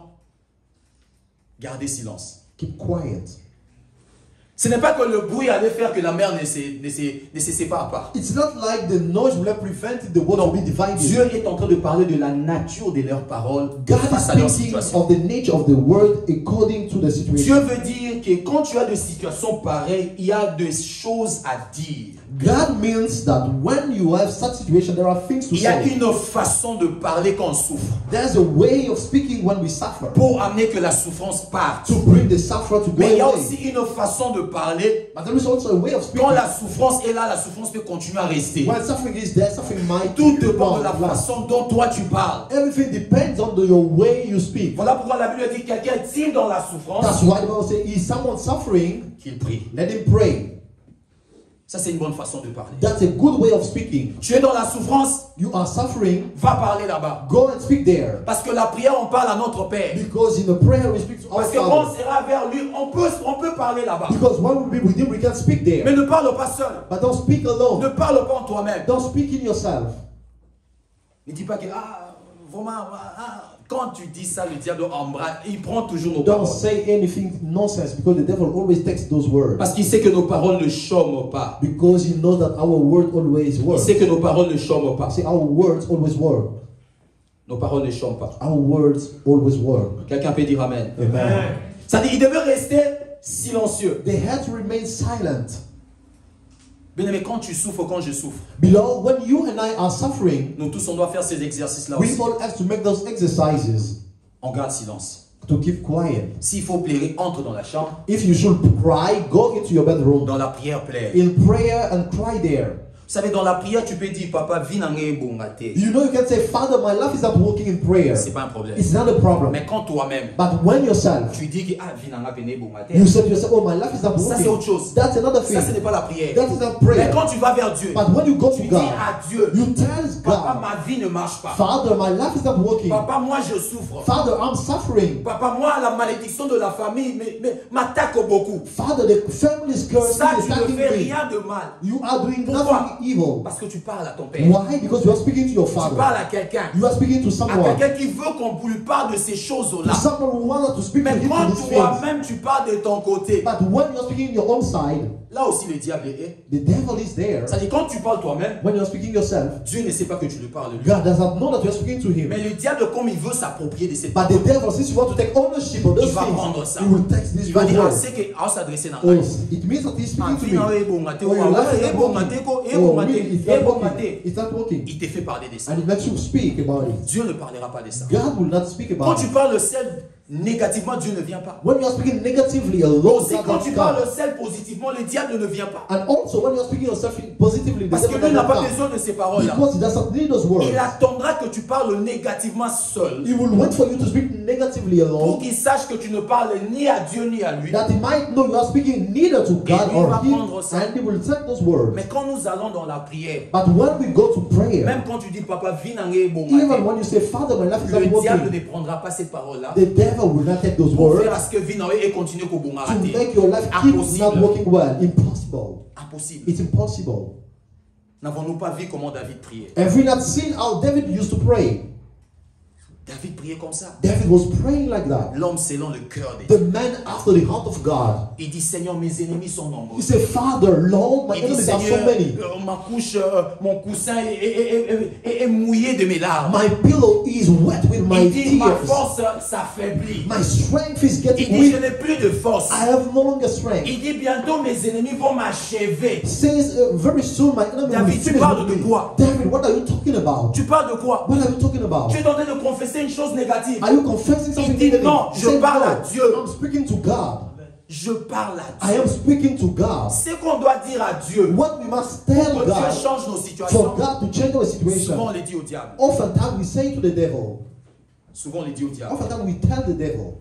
Gardez silence.
Keep quiet.
Ce n'est pas que le bruit allait faire que la mer ne se, ne se, ne se sépare pas.
It's not like the noise will have prevented the world
Non.
to be divided.
Dieu est en train de parler de la nature de leurs paroles
God
face à leur
is speaking
situation.
of the nature of the word according to the situation.
Dieu veut dire que quand tu as des situations pareilles, il y a des choses à dire.
God means that when you have such situation, there are things to
Il y a
say.
une façon de parler quand on souffre
There's a way of speaking when we suffer
pour amener que la souffrance parte.
to bring the sufferer to go
Mais il y a
away.
aussi une façon de parler.
But there is also a way of speaking.
Quand la souffrance est là, la souffrance peut continuer à rester.
When suffering is there, suffering might
Tout
keep
dépend de
on
la
last.
façon dont toi tu parles.
Everything depends on the, your way you speak.
Voilà pourquoi la Bible dit quelqu'un est-il dans la souffrance
That's why the Bible says, is someone suffering?
qu'il prie.
Let him pray.
Ça, c'est une bonne façon de parler.
That's a good way of speaking.
Tu es dans la souffrance,
You are suffering,
va parler là-bas.
go and speak there.
Parce que la prière, on parle à notre Père.
Because in the prayer we speak to our
Parce que quand on
Father.
sera vers lui, on peut, on peut parler là-bas.
Because when we be with him, we can speak there.
Mais ne parle pas seul.
But don't speak
Ne
alone.
parle pas en toi-même.
Don't speak in yourself.
Ne dis pas que, ah, vraiment, ah, quand tu dis ça, le diable embrasse, il prend toujours nos
Don't
paroles.
say anything nonsense because the devil always takes those words.
Parce qu'il sait que nos paroles ne chôment pas.
Because he knows that our word always
Il
works.
sait que nos paroles ne chôment pas.
See, our words always work.
Nos paroles ne chôment pas.
Our words always work.
Quelqu'un peut dire Amen.
Amen.
Ça dit, il devait rester silencieux.
They had to remain silent.
Bien-aimé, quand tu souffres, quand je souffre,
Beloved, when you and I are suffering,
nous tous, on doit faire ces exercices-là
we
aussi.
all have to make those exercises
On garde silence.
to keep quiet.
S'il faut pleurer, entre dans la chambre.
If you should cry, go into your bedroom.
Dans la prière, plaire.
In prayer and cry there.
Vous savez, dans la prière, tu peux dire, papa, vinangé bongate.
You know, you can say, Father, my life is not working in prayer.
C'est pas un problème.
It's not a problem.
Mais quand toi-même,
But when yourself,
tu dis que, ah, vinanga pene bongate.
you say to yourself, oh, my life is not
Ça, c'est autre
working.
chose.
That's another
Ça, ce
thing.
n'est pas la prière.
That is not
Mais
prayer.
quand tu vas vers Dieu,
But when you go
tu
to
dis
God,
à Dieu,
you tell
papa,
God,
ma vie ne marche pas.
Father, my life is not working.
Papa, moi, je souffre.
Father, I'm suffering.
Papa, moi, la malédiction de la famille mais- mais- m'attaque beaucoup.
Father, the family's curse
Ça,
is
tu ne
attacking
fais
me.
rien de mal.
You are doing
Pourquoi?
nothing evil.
Parce que tu parles à ton père.
Why? Because you are speaking to your
Tu parles
father.
à quelqu'un.
You are speaking to
À
someone.
quelqu'un qui veut qu'on lui parle de ces choses-là.
To someone who wants to speak to
Mais
him
quand
to these things.
toi-même tu parles de ton côté,
But when you are speaking in your own side,
Là aussi, le diable est.
The devil is there.
C'est-à-dire, quand tu parles toi-même,
When you're speaking yourself,
Dieu ne sait pas que tu lui parles. Lui.
God does not know that you're speaking to him.
Mais le diable, comme il veut s'approprier de cette
But the devil, since you want to take ownership of
il
those
va prendre
things,
ça.
he will take this
Il va dire, ah,
word.
c'est qu'on s'adresser dans
Oh,
la
it means that he's
Ah,
speaking to
fina,
me.
eh, bon, maté,
Oh,
oh,
your
ah,
life
ouais,
is
eh,
not
bon,
working.
maté, ko, eh,
Oh,
bon,
really,
maté,
it's
eh,
not
bon,
working.
maté.
It's not working.
Il te fait parler de ça.
And he lets you speak about it.
Dieu ne parlera pas de ça.
God will not speak
Quand
about
tu
it.
parles le sel négativement, Dieu ne vient pas.
When you are speaking negatively alone,
Aussi,
God
quand
does
tu
not
parles
come.
le sel positivement, le diable ne vient pas.
And also, when you are speaking yourself positively, the
Parce que
devil
lui
does
n'a
not
pas
come.
besoin de ces paroles-là.
Because he does not need those words.
Il attendra que tu parles négativement seul
He will wait for you to speak negatively
pour
alone,
qu'il sache que tu ne parles ni à Dieu ni à lui.
that he might know you are speaking neither to God
lui va
or him,
prendre ça.
and he will take those words.
Mais quand nous allons dans la prière,
But when we go to prayer,
même quand tu dis papa, viens dans bon
even
matin,
when you say, Father, my life is not
le diable
working,
ne prendra pas ces paroles-là
the devil will not take those
pour
words
faire à ce que viens et continue qu'au bon
to
raté.
make your life keep not
Impossible.
working well. Impossible.
Impossible.
It's impossible.
N'avons-nous pas vu comment David priait?
Have we not seen how David used to pray?
David priait comme ça.
David was praying like that.
L'homme selon le cœur de
The
Dieu.
man after the heart of God.
Il dit, Seigneur, mes ennemis sont nombreux.
He said, Father, Lord, my
Il dit,
enemies are so
Seigneur,
many.
euh, ma couche, euh, mon coussin est, est- est- est- est- est mouillé de mes larmes.
My pillow is wet with my
Il dit, ma
tears.
force s'affaiblit.
My strength is
Il
getting
dit, je
weak.
n'ai plus de force.
I have no longer strength.
Il dit, bientôt mes ennemis vont m'achever.
Says uh, very soon my enemy will
David, tu
finish
parles
with
de
me.
quoi?
David, what are you talking about?
Tu parles de quoi?
What are you talking about?
Tu es en train de confesser une chose négative.
Are you confessing something
dit,
negative?
non,
He
je
said,
parle
no,
à Dieu.
I'm speaking to God.
Je parle à
I
Dieu.
am speaking to God.
C'est qu'on doit dire à Dieu.
What we must tell
Que Dieu
God
change nos
for
situations.
God to change our
Souvent
situation.
on les dit au diable.
Oftentimes we say to the devil,
Souvent on les dit au diable.
oftentimes we tell the devil.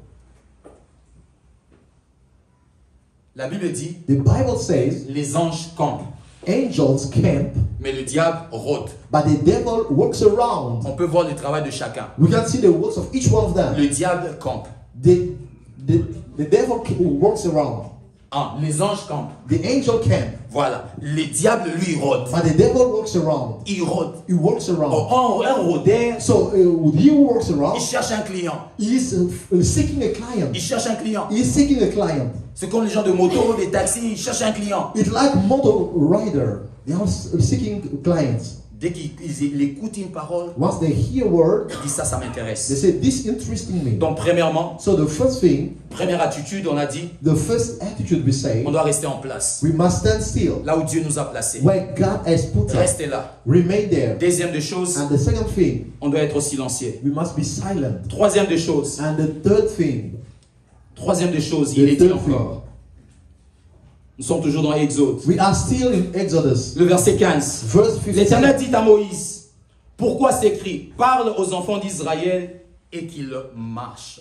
La Bible dit,
The Bible says
les anges campent,
angels camp,
mais le diable rôde.
but the devil works around.
On peut voir le travail de chacun.
We can see the works of each one of them.
Le diable campe.
The, the, the devil works around.
Ah, les anges campent.
The angel camp,
Voilà. Le diable, lui, rôde.
but the devil works around.
Il rôde.
He works
Oh,
around.
un, un rôdeur,
So uh, he who works around,
il cherche un client.
he is uh, seeking a client.
Il cherche un client.
He is seeking a client.
C'est comme les gens de moto, des taxis, ils cherchent un client.
It's like motor rider. They are seeking clients.
Dès qu'ils ils- ils écoutent une parole,
Once they hear a word,
ils disent ça, ça
they
m'intéresse.
say, this interesting me.
Donc, premièrement,
So the first thing,
première attitude, on a dit,
the first attitude we say,
on doit rester en place.
we must stand still.
Là où Dieu nous a placés.
Where God has put us.
Restez là.
Remain there.
Deuxième des choses,
And the second thing,
on doit être silencieux.
we must be silent.
Troisième des choses,
And the third thing,
troisième des choses, il est
the
dit
third thing,
encore. Nous sommes toujours dans Exode.
we are still in Exodus.
Le verset quinze.
Verse
L'Éternel
fifteen.
dit à Moïse, pourquoi s'écrit, parle aux enfants d'Israël et qu'ils marchent.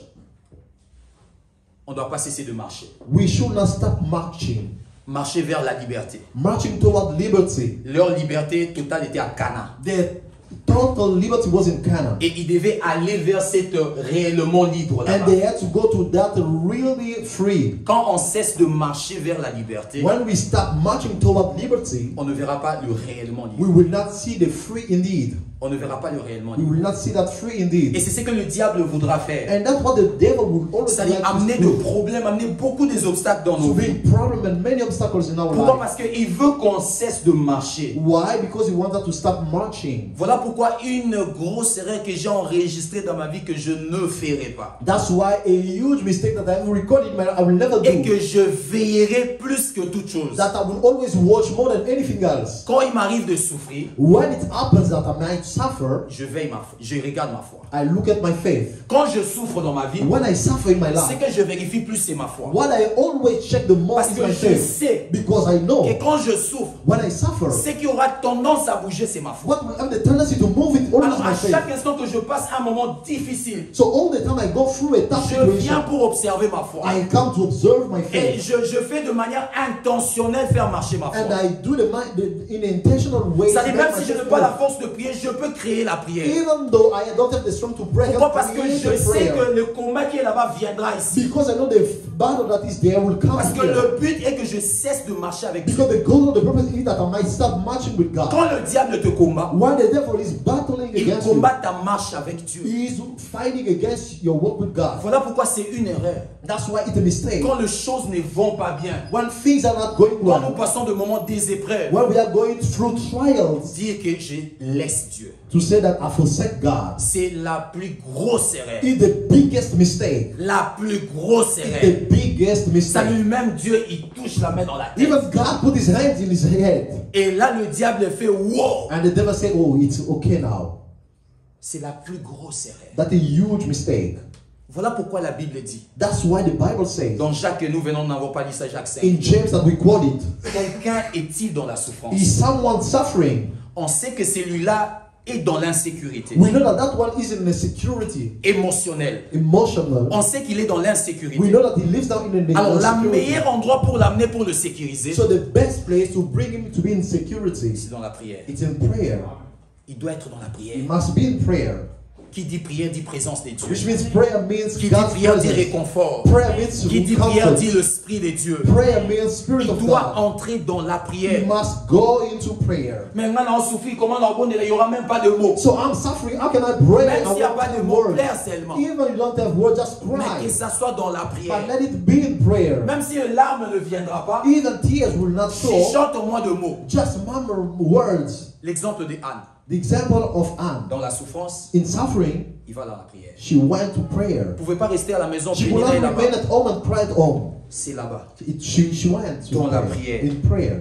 On ne doit pas cesser de marcher.
We should not stop marching.
Marcher vers la liberté.
Marching toward liberty.
Leur liberté totale était à Cana.
The total liberty was in Canaan.
Et ils devaient aller vers cette réellement libre
And
là-bas.
they had to go to that really free.
Quand on cesse de marcher vers la liberté,
When we stop marching toward liberty,
on ne verra pas le réellement
we
libre.
will not see the free indeed.
On ne verra pas le réellement
We
libre.
will not see that free
Et
indeed.
c'est ce que le diable voudra faire.
And that's what the devil will always
C'est-à-dire
like
amener
to
de
do.
problèmes, amener beaucoup des obstacles dans
To
nos vies.
bring problem and many obstacles in our
Pourquoi?
life.
Parce qu'il veut qu'on cesse de marcher.
Why? Because he wants us to stop marching.
Voilà pourquoi une grosse erreur que j'ai enregistrée dans ma vie que je ne ferai pas.
That's why a huge mistake that I have recorded in my life, I will never
Et
do.
que je veillerai plus que toute chose.
That I will always watch more than anything else.
Quand il m'arrive de souffrir,
When it happens that I might suffer,
je veille ma foi, je regarde ma foi.
I look at my faith.
Quand je souffre dans ma vie,
When I suffer in my
ce
life,
que je vérifie plus, c'est ma foi.
what I always check the most
Parce
is
que
my
je
faith.
sais
Because I know
que quand je souffre,
when I suffer,
ce qui aura tendance à bouger, c'est ma foi.
what will have the tendency to move it always
Alors à
my faith.
chaque instant que je passe un moment difficile,
So all the time I go through a tough
je viens
situation,
pour observer ma foi.
I come to observe my
Et
faith.
je, je fais de manière intentionnelle faire marcher ma foi.
And I do the, mi- the in an intentional way. to
C'est-à-dire
make
même
my
si je
faith
n'ai pas la
move.
force de prier, je peux créer la prière.
Even though I don't have the strength to pray, I
Pourquoi?
can
Parce que
create
je
a
sais
prayer.
que le combat qui est là-bas viendra ici.
Because I know the battle that is there will come
Parce que
here.
le but est que je cesse de marcher avec Dieu.
Because the goal of the purpose is that I might stop marching with God.
Quand le diable te combat,
When the devil is battling
Il
against you.
combat ta marche avec Dieu.
He is fighting against your walk with God.
Voilà pourquoi c'est une erreur.
That's why it's a mistake.
Quand les choses ne vont pas bien,
When things are not going
quand nous
well,
passons de moments des épreuves,
when we are going through trials,
dire que je laisse Dieu,
to say that I forsake God
c'est la plus grosse erreur.
is the biggest mistake.
La plus grosse
It's
erreur.
the biggest
Ça
mistake.
lui-même, Dieu, il touche la main dans la tête.
Even God put his hands in his head.
Et là, le diable fait wow.
And the devil said, oh, it's okay now.
C'est la plus grosse erreur.
That's a huge mistake.
Voilà pourquoi la Bible dit.
That's why the Bible says,
Dans Jacques, que nous venons n'avons pas dit ça, Jacques cinq.
in James that we quote it,
Quelqu'un est-il dans la souffrance?
is someone suffering?
On sait que celui-là est dans l'insécurité
We know that that one is in insecurity,
émotionnelle.
emotional.
On sait qu'il est dans
We
l'insécurité.
know that he lives down in an
Alors, le
insecurity.
meilleur endroit pour l'amener, pour le sécuriser,
So the best place to bring him to be in security,
c'est dans la prière.
it's in prayer.
Il doit être dans la
He
prière.
must be in prayer.
Qui dit prière dit présence des dieux.
Which means prayer means
Qui dit
God's
prière dit
presence.
réconfort.
Prayer means
Qui dit prière
comfort.
dit l'esprit des dieux.
Prayer means spirit
Il
of
doit
God.
entrer dans la
He
prière.
must go into prayer.
Mais maintenant, on souffre, comment on il n'y aura même pas de mots.
So I'm suffering. How can I pray?
Même
I
s'il n'y a
won't
pas
have
de mots,
words.
pleure seulement.
Even you don't have words, just
Mais que
cry.
ça soit dans la
But
prière.
let it be in prayer.
Même si une larme ne viendra pas,
Even tears will not
si
show.
chante au moins de mots.
Just murmur words.
L'exemple de Anne.
The example of Anne.
Dans la souffrance,
In suffering,
il va dans la prière.
she went to prayer.
Vous ne pouvez pas rester à la maison,
She could
bénir
not remain
là-bas.
at home and cry at home.
C'est là-bas.
It, she, she went to
Dans la
prayer.
prière.
In prayer.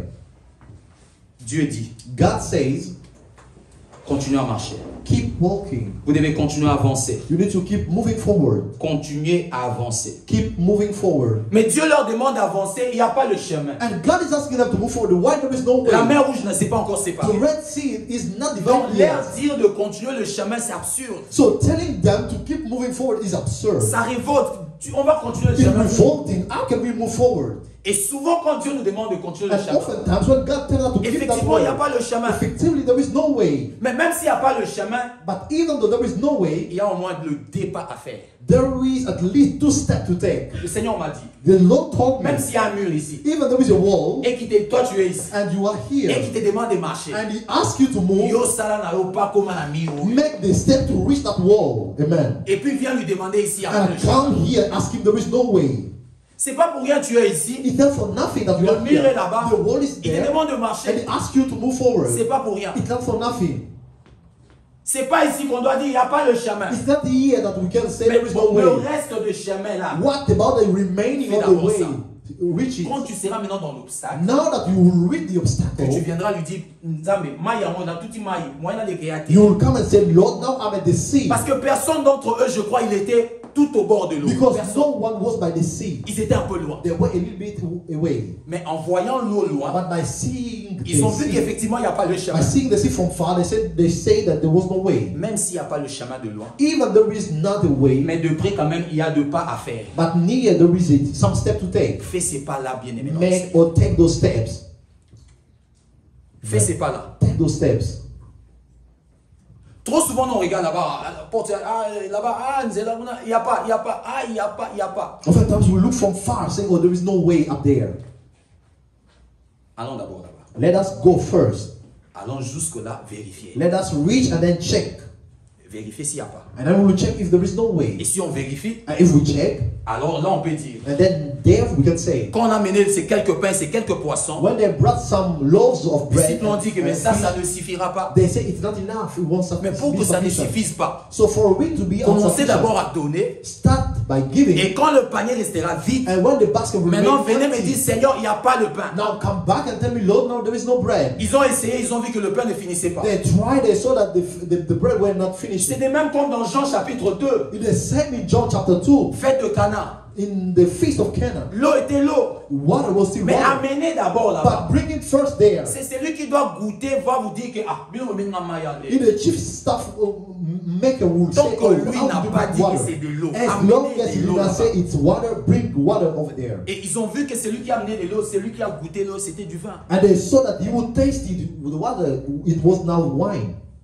Dieu dit,
God says,
continuez à marcher.
keep walking.
Vous devez continuer à avancer.
You need to keep moving forward.
Continuez à avancer.
Keep moving forward.
Mais Dieu leur demande d'avancer, il n'y a pas le chemin.
And God is asking them to move forward. Why there is no way?
La mer rouge ne s'est pas encore
The
séparée.
Red Sea is not
Donc
divided
leur
yet.
dire de continuer le chemin, c'est absurde.
So telling them to keep moving forward is absurd.
Ça révolte. Tu- On va continuer le
It's
chemin.
revolting. How can we move forward?
Et souvent quand Dieu nous demande de continuer le
And
chemin,
oftentimes when God tells us to keep that
effectivement il n'y a
way,
pas le chemin.
effectively there is no way.
Mais même s'il n'y a pas le chemin,
But even though there is no way,
il y a au moins le départ à faire.
there is at least two steps to take.
Le Seigneur m'a dit,
The Lord told me,
même s'il y a un mur ici,
even there is a wall,
et qui te, toi tu es ici,
and you are
et qui
here,
te demande de marcher,
and He asks you to move,
yo sala na yo pas comme un ami. oh.
make the step to reach that wall. Amen.
Et puis viens lui demander ici, il n'y a pas
And
le chemin.
come here, ask Him, there is no way.
C'est pas pour rien que tu es ici.
It's not for nothing that you
Le
are
mur est
here.
là-bas.
The wall is
Il te
there,
demande de
and He
marcher.
asks you to move forward.
C'est pas pour rien.
It's not for nothing.
C'est pas ici qu'on doit dire, il n'y a pas le chemin.
It's not here that we can say
Mais
there is no
le
way.
reste de chemin là,
What about the remaining
Fais
of the
d'abord
way?
ça.
Reach it.
quand tu seras maintenant dans l'obstacle,
Now that you will reach the
que tu
obstacle,
viendras lui dire, Nzambe, maïa, on a tout dit maïa, moi, il y a des créatifs.
you will come and say, Lord, now I'm at the sea.
Parce que personne d'entre eux, je crois, il était tout au bord de l'eau.
Because
Personne.
no one was by the sea.
Ils étaient un peu loin.
They were a little bit away.
Mais en voyant l'eau loin,
But by seeing the
ils ont vu
sea,
qu'effectivement, il n'y a pas le chemin.
by seeing the sea from far, they said they say that there was no way.
Même s'il n'y a pas le chemin de loin.
Even there is not a way,
Mais de près, quand même, il y a deux pas à faire.
but near there is a, some step to take.
Fais ces pas-là, bien-aimé.
Make or take those steps.
Fais ces pas-là.
Take those steps.
Trop souvent, on regarde là-bas, à la porte, ah, là-bas, ah, Nzela, il n'y a pas, il n'y a pas, ah, il n'y a pas, il n'y a pas.
Oftentimes we look from far, saying, "Oh, there is no way up there."
Allons d'abord là-bas.
Let us go first.
Allons jusque-là, vérifier.
Let us reach and then check,
Vérifier s'il n'y a pas.
and then we will check if there is no
Et
way.
si on vérifie,
And if we check,
alors là, on peut dire,
and then there we can say,
quand on a mené ces quelques pains, ces quelques poissons,
when they brought some loaves of
les
bread,
disciples ont dit que mais
and
ça,
fish,
ça ne suffira pas.
they say it's not enough. It won't
Mais pour
be
que ça ne
sufficient.
suffise pas,
So for it to be
commencez d'abord
insufficient,
à donner.
start by giving,
Et quand le panier restera vide,
and when the basket will
maintenant
remain
venez me
empty,
dire, Seigneur, il n'y a pas de pain.
now come back and tell me, Lord, no, there is no bread.
Ils ont essayé, ils ont vu que le pain ne finissait pas.
They tried, they saw that the, the, the bread were not finished.
C'est de même comme dans Jean chapitre deux,
It is same in John chapter two,
fête de Cana.
in the feast of Cana.
L'eau était l'eau.
Water was still
Mais
water.
amenez d'abord là-bas.
But bring it first there.
C'est celui qui doit goûter, va vous dire que ah, bien on met dans ma yande.
In the chief staff uh, maker will say,
Donc
oh,
lui
how
n'a
do you
pas
bring
dit que
water?
c'est de l'eau.
As long
Amenez
as
de
you
l'eau
do not
là-bas.
say it's water, bring water over there.
Et ils ont vu que celui qui a amené de l'eau, celui qui a goûté l'eau, c'était du vin.
And they saw that he would taste it with the water. It was now wine.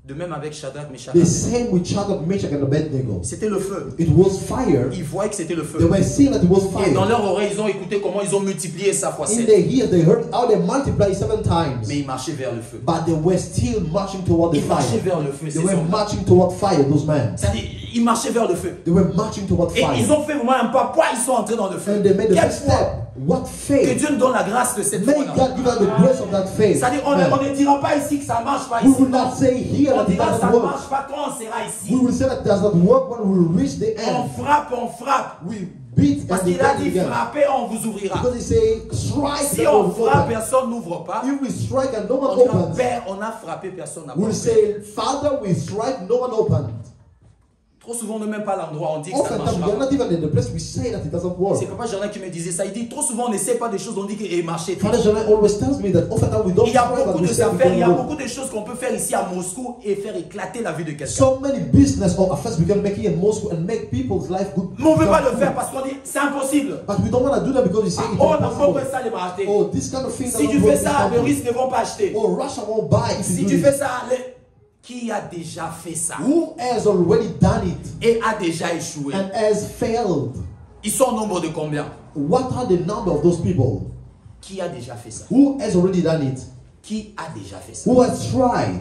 De même avec Shadrach, Meshach.
The same with Shadrach, Meshach, and Abednego.
C'était le feu.
It was fire.
Ils voyaient que c'était le feu.
They were seeing that it was
Et dans
fire.
leur oreille, ils ont écouté comment ils ont multiplié ça fois
In
sept.
their ears, they heard how they multiplied seven times.
Mais ils marchaient vers le feu.
But they were still marching toward the
Ils marchaient
fire.
vers le feu.
They
Ces
were
hommes-là.
marching toward fire, those men.
C'est-à-dire, ils marchaient vers le feu.
They were marching toward
Et
fire.
ils ont fait vraiment un pas. Pourquoi ils sont entrés dans le feu?
And they made the
Quelle
first
foi?
step. What
Que
faith.
Dieu nous donne la grâce de cette
May
foi-là.
God give us the grace of that faith.
C'est-à-dire, on,
Man.
on ne dira pas ici que ça ne marche pas
We
ici.
will not say here
On
that it
dira que ça
doesn't
ne
work.
marche pas quand on sera ici.
We will say that it does not work when we reach the
On
end.
frappe, on frappe.
We beat
Parce
and
qu'il a
the
dit
again.
frappez, on vous ouvrira.
Because he say strike
Si
and
on
will
frappe,
open.
personne n'ouvre pas.
If we strike and no
On
one
dira
opens,
Père, on a frappé, personne n'a pas
we'll
ouvert.
say Father, we strike, no one opened.
Trop souvent, on ne met pas l'endroit, on dit que ça ne
Often
marche
we are
pas.
not even in the place we say that it doesn't work.
C'est Papa Jardin qui me disait ça. Il dit trop souvent, on n'essaie pas des choses, on dit qu'il marché.
Father John always tells me that often we don't
Il y a
try, but
beaucoup
we
de
say it
affaires, il y a
don't work.
beaucoup de choses qu'on peut faire ici à Moscou et faire éclater la vie de quelqu'un.
So many business or affairs we can make here in Moscow and make people's life good.
Mais on ne veut pas le faire parce qu'on dit c'est impossible.
But we don't want to do that because we say it's
Oh, non, faut
impossible.
que ça les rater.
Oh, this kind of thing.
Si tu fais ça, les risques ne vont pas acheter.
Oh, Russia won't buy if
Si
you
tu
do
fais
it.
ça, les- qui a déjà fait ça
Who has already done it
et a déjà échoué?
and has failed?
Ils sont au nombre de combien?
What are the number of those people?
Qui a déjà fait ça?
Who has already done it?
Qui a déjà fait ça?
Who has tried?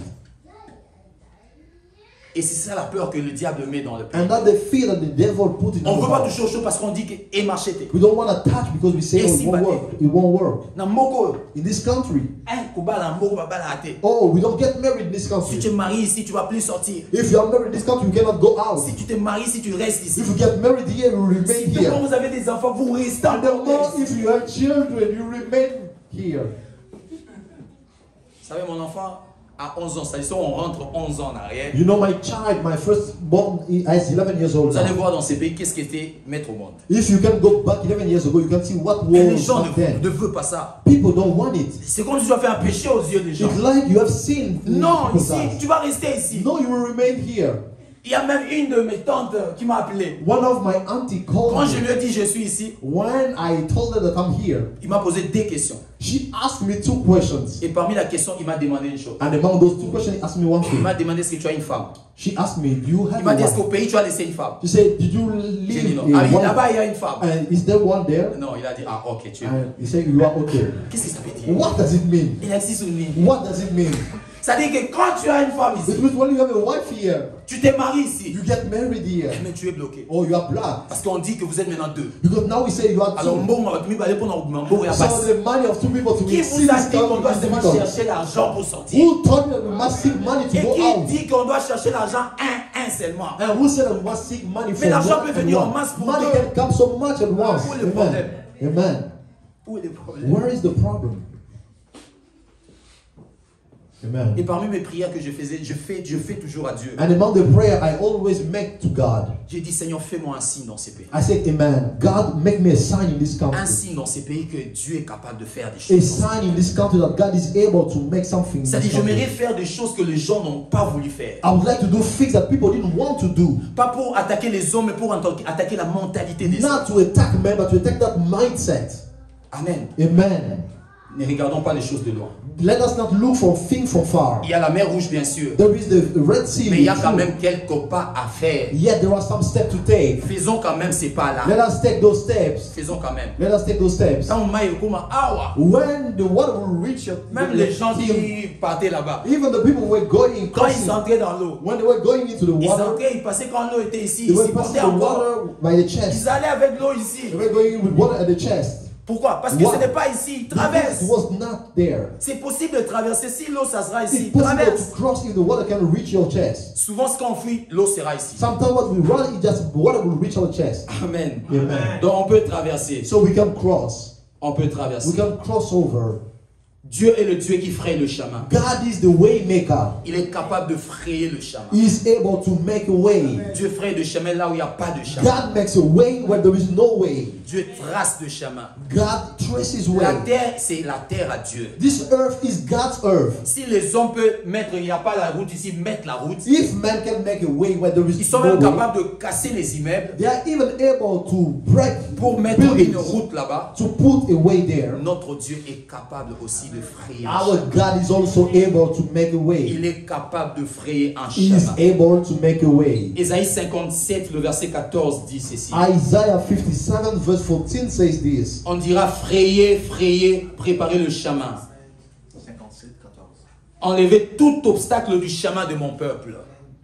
Et c'est ça la peur que le diable met dans le pays.
And that the fear that the devil put in
On ne
our
veut pas
heart.
toucher aux choses parce qu'on dit que et marchete.
We don't want to touch because we say
Et
oh,
si
it won't
bâti.
work. It won't work.
Na moko,
In this country,
hein, kubala moko babala ate.
oh, we don't get married in this
Si
country.
tu te maries ici, tu vas plus sortir.
If you are married in this country, you cannot go out.
Si tu te maries, si tu restes ici.
If you get married here, you remain
Si quand
here.
vous avez des enfants, vous restez
And the
encore
more
ici.
if you have children, you remain here.
Vous savez, mon enfant a onze ans. C'est-à-dire, si on rentre onze ans en arrière,
You know, my child, my first born, is eleven years old
vous allez
now.
voir dans ces pays qu'est-ce qu'était mettre au monde.
If you can go back eleven years ago, you can see what
Et les
was
gens
back
ne,
then.
ne veulent pas ça.
People don't want it.
C'est comme si tu as fait un péché aux yeux des gens.
It's like you have seen.
Non,
people's
ici,
eyes.
tu vas rester ici.
No, you will remain here.
Il y a même une de mes tantes qui m'a appelé.
One of my auntie
Quand
called
je
me.
lui ai dit je suis ici,
When I told her that I'm here,
il m'a posé des questions.
she asked me two questions.
Et parmi la question, il m'a demandé une chose.
And among those two questions, she asked me one
Il
thing.
m'a demandé est-ce que tu as une femme.
She asked me, do you
Il
have
m'a
a
dit est-ce qu'au
wife?
pays tu as laissé une femme.
She said, did you
J'ai dit
leave
non.
a
Ah oui,
wife?
là-bas il y a une femme.
And is there one there?
Non, il a dit ah ok, tu es.
And he said, you are okay.
Qu'est-ce que ça veut dire?
What does it mean?
Il existe une ligne.
What does it mean?
Ça dit que quand tu as une femme
It
ici,
means when you have a wife here,
tu t'es marié ici,
you get married here,
mais tu es bloqué.
or you are blocked.
Parce qu'on dit que vous êtes maintenant deux.
Because now we say you are
Alors,
two.
bon, on va aller pour notre mambo et à
So
passer.
the money of two people to
Qui
receive
vous a
this
dit qu'on
country
doit
is
seulement
difficult.
chercher l'argent pour sortir?
Who told you that we must seek money to
Et
go
qui
out?
dit qu'on doit chercher l'argent un, un seulement?
And who said that we must seek money
Mais
for
l'argent
one
peut
and
venir en
one?
masse pour
Money
deux.
can come so much at once.
Où est le
Amen.
problème?
Amen.
Où est le problème?
Where is the problem? Amen.
Et parmi mes prières que je faisais, je fais, je fais toujours à Dieu.
And among the prayer I always make to God,
J'ai dit, Seigneur, fais-moi un signe dans ces pays.
I say, Amen. God, make me a sign in this
Un
country.
signe dans ces pays que Dieu est capable de faire des
A
choses.
sign in this country that God is able to make something. in this
C'est-à-dire,
country.
j'aimerais faire des choses que les gens n'ont pas voulu faire.
I would like to do things that people didn't want to do.
Pas pour attaquer les hommes, mais pour attaquer la mentalité des hommes.
Not to attack men, but to attack that mindset.
Amen.
Amen.
Ne regardons pas les choses de loin.
Let us not look for things from far.
Il y a la mer Rouge, bien sûr.
There is the Red Sea.
Mais il y a
it's
quand
true.
même quelques pas à faire.
Yet there are some steps to take.
Faisons quand même ces
Let
pas-là.
us take those steps.
Faisons quand même.
Let us take those steps.
Quand on m'a dit, ah ouais.
When the water will reach your,
Même les gens qui partaient là-bas,
even the people who were going
quand ils
crossing,
s'entraient dans l'eau,
when they were going into the
ils
water,
entraient, ils passaient quand l'eau était ici,
they
ils
were
s'y
passing
portaient
the
encore.
water by the chest.
Ils allaient avec l'eau ici.
They were going with water at the chest.
Pourquoi? Parce que
Why?
ce n'est pas ici, ils
Because
traversent.
it was not there.
C'est possible de traverser. Si l'eau, ça sera ici,
It's possible
traverse.
to cross if the water can reach your chest.
Souvent, quand on fuit, l'eau sera ici.
Sometimes when we run, it just water will reach our chest.
Amen.
Amen.
Donc, on peut traverser.
So we can cross.
On peut
We
traverser.
can cross over.
Dieu est le Dieu qui fraye le chemin.
God is the way maker.
Il est capable de frayer le chemin.
He is able to make a way.
Dieu fraye le chemin là où il n'y a pas de chemin.
God makes a way where there is no way.
Dieu trace le chemin.
God traces
La
way.
terre, c'est la terre à Dieu.
This earth is God's earth.
Si les hommes peuvent mettre, il n'y a pas la route ici, mettre la route.
If man can make a way where there
Ils
is
sont
no
même
way,
capables de casser les immeubles
they are even able to break
pour mettre
buildings,
une route là-bas.
to put a way there.
Notre Dieu est capable aussi de de frayer un
Our
chemin.
God is also able to make a way.
Il est capable de frayer un
He is
chemin.
able to make a way.
Ésaïe cinquante-sept, le verset quatorze dit ceci.
Isaiah fifty-seven verse fourteen says this.
On dira frayer, frayer, préparer le chemin.
cinquante-sept, quatorze.
Enlever tout obstacle du chemin de mon peuple.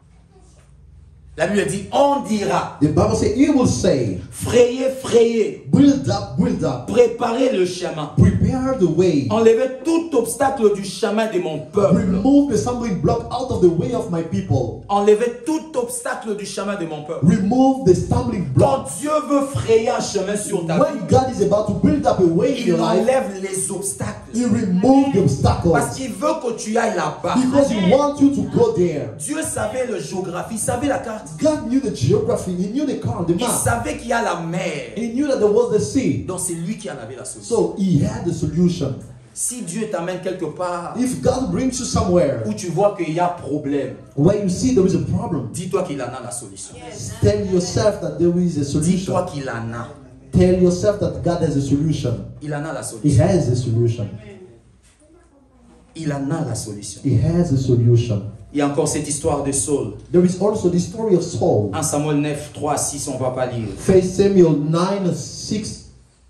La Bible dit, on dira,
The Bible says, He will say,
frayer, frayer,
build up, build up,
préparer le chemin.
prepare the way.
Enlever tout obstacle du chemin de mon peuple.
Remove the stumbling block out of the way of my people.
Enlever tout obstacle du chemin de mon peuple.
Remove the stumbling block.
Quand Dieu veut frayer un chemin sur ta vie,
When God is about to build up a way in
il
your life,
enlève les obstacles.
He removes the
Parce
obstacles.
qu'il veut que tu ailles là-bas.
Because He wants you to go there.
Dieu savait la géographie, il savait la carte.
God knew the geography. He knew the car, the
Il
map.
savait qu'il y a la mer.
He knew that there was the sea.
Donc c'est lui qui en avait la solution.
So He had the solution.
Si Dieu t'amène quelque part
If God brings you somewhere
où tu vois qu'il y a problème,
where you see there is a problem,
dis-toi qu'il en a la solution.
tell yourself that there is a solution.
Dis-toi qu'il en a.
Tell yourself that God has a solution.
Il en a la
He
solution.
has a solution.
Il en a la solution.
He has a solution.
Il y a encore cette histoire de Saul.
There is also the story of Saul.
un Samuel neuf, trois à six, on ne va pas lire.
First Samuel nine, six.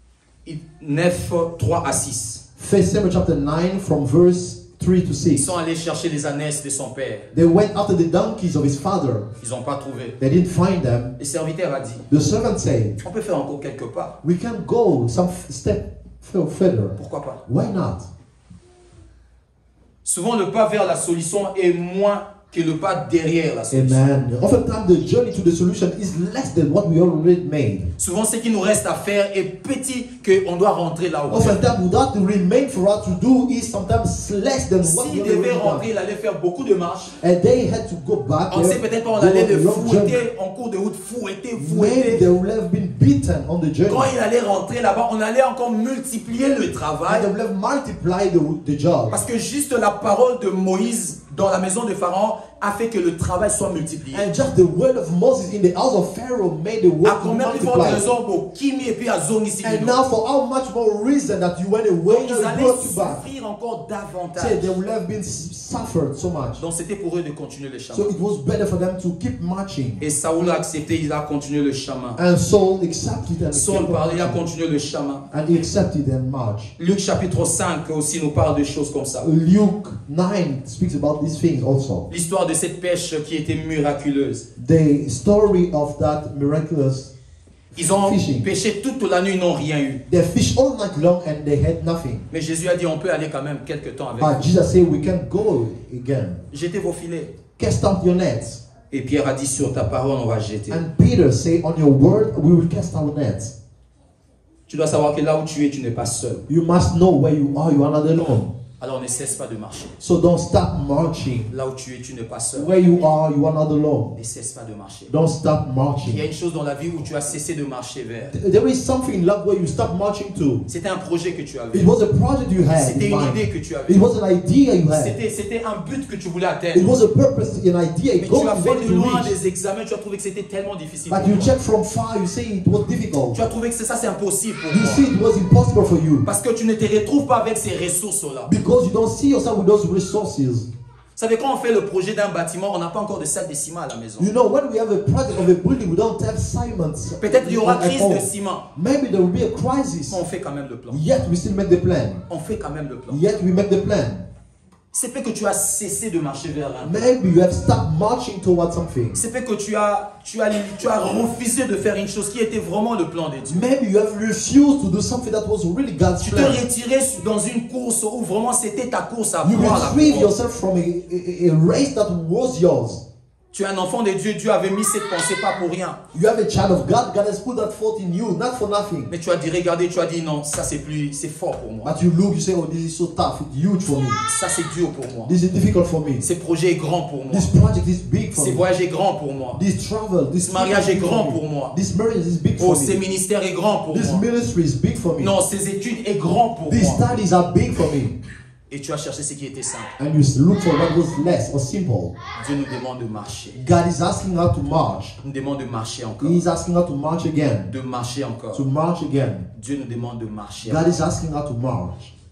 neuf, trois à six.
First Samuel chapter nine from verse three to
Ils
six.
sont allés chercher les ânesses de son père.
They went after the donkeys of his father.
Ils n'ont pas trouvé.
They didn't find them.
Le serviteur a dit,
The servant said,
on peut faire encore quelque part.
we can go some f- step f- further.
Pourquoi pas?
Why not?
Souvent, le pas vers la solution est moins que le pas derrière la solution.
Amen. Oftentimes the journey to the solution is less than what we already made.
Souvent, ce qui nous reste à faire est petit qu'on doit rentrer là où.
Oftentimes what remains for us to do is sometimes less than what we
S'il
already
devait
done.
rentrer, il allait faire beaucoup de marches.
And they had to go back.
On ne
there,
sait peut-être pas, on
go
allait le
a long journey.
fouetter en cours de route, fouetter,
Maybe
fouetter.
they would have been beaten on the journey.
Quand il allait rentrer là-bas, on allait encore multiplier le
And they
travail.
would have multiplied the, the job.
Parce que juste la parole de Moïse dans la maison de Pharaon a fait que le travail soit multiplié.
And just the word of Moses in the house of Pharaoh made the
À
work
combien plus forte
multiply.
raison pour Kimi et puis à Zong ici.
And now for how much more reason that you went away
Donc ils
and
allaient
brought you back.
souffrir encore
Say
davantage.
they would have been suffered so much.
Donc c'était pour eux de continuer le chemin.
So it was better for them to keep marching.
Et Saoul a accepté, il a continué le chemin.
And Saul accepted and
Saul
kept on
parlait, il a
marching.
continué le chemin.
And he accepted and marched.
Luc chapitre cinq aussi nous parle de choses comme ça.
Luke nine speaks about these things also.
L'histoire de cette pêche qui était miraculeuse.
The story of that miraculous.
Ils ont
Fishing.
pêché toute la nuit, ils n'ont rien eu.
They fished all night long and they had nothing.
Mais Jésus a dit, on peut aller quand même quelques temps avec
But
vous.
Jesus said, we can go again.
Jetez vos filets.
Cast out your nets.
Et Pierre a dit, sur ta parole, on va jeter.
And Peter said, on your word, we will cast our nets.
Tu dois savoir que là où tu es, tu n'es pas seul.
You must know where you are. You are not alone.
Alors ne cesse pas de marcher.
So don't stop marching.
Là où tu es, tu n'es pas seul.
Where you are, you are not alone.
Ne cesse pas de marcher.
Don't stop
Il y a
marching.
une chose dans la vie où tu as cessé de marcher vers.
There is something in love where you stop marching to.
C'était un projet que tu avais.
It was a project you had
C'était
in
une
mind.
idée que tu avais.
It was an idea you had.
C'était c'était un but que tu voulais
It
atteindre.
was a purpose, an idea, a
Mais
goal
tu as
you
fait
wanted
de
to
loin
reach.
des examens, tu as trouvé que c'était tellement difficile.
But
pour
you
toi.
check from far, you say it was difficult.
Tu as trouvé que c'est ça, c'est impossible pour
You
moi.
see it was impossible for you.
Parce que tu ne te retrouves pas avec ces ressources-là.
Because you don't see yourself with those resources.
Vous savez, quand on fait le projet d'un bâtiment, on n'a pas encore de sac de ciment à la maison.
You know, when we have a project of a building, we don't have Simons.
Peut-être il y aura
at
crise
home.
de ciment.
Maybe there will be a crisis.
On fait quand même le plan.
Yet we still make the plan.
On fait quand même le plan.
Yet we make the plan.
C'est peut-être que tu as cessé de marcher vers un.
Maybe you have stopped marching towards something.
C'est peut-être que tu as, tu, as, tu as refusé de faire une chose qui était vraiment le plan de Dieu.
Maybe you have refused to do something that was really God's
Tu te
plan.
retirais dans une course où vraiment c'était ta course à
You
voir la
retrieve
couronne.
yourself from a, a, a race that was yours.
Tu es un enfant de Dieu, Dieu avait mis cette pensée pas pour rien.
You have a child of God. God has put that thought in you, not for nothing.
Mais tu as dit, regardez, tu as dit non, ça c'est plus, c'est fort pour moi.
But you look, you say, oh, this is so tough. It's huge for me.
Ça c'est dur pour moi.
This is difficult for me.
Ce projet est grand pour moi.
This project is big for
Ce
me.
voyage est grand pour moi.
This travel, this
Ce mariage est
big
grand
for me.
pour moi.
This marriage is big
Oh,
for
ce
me.
ministère est grand pour
This
moi.
ministry is big for me.
Non, ces études est grand pour
These
moi.
studies are big for me.
Et tu as cherché ce qui était simple.
And you look for what was less or simple.
Dieu nous demande de marcher.
God is asking her to march.
Il nous demande de marcher encore.
He is asking her to march again.
De marcher encore.
To march again.
Dieu nous demande de marcher.
God is asking her to march.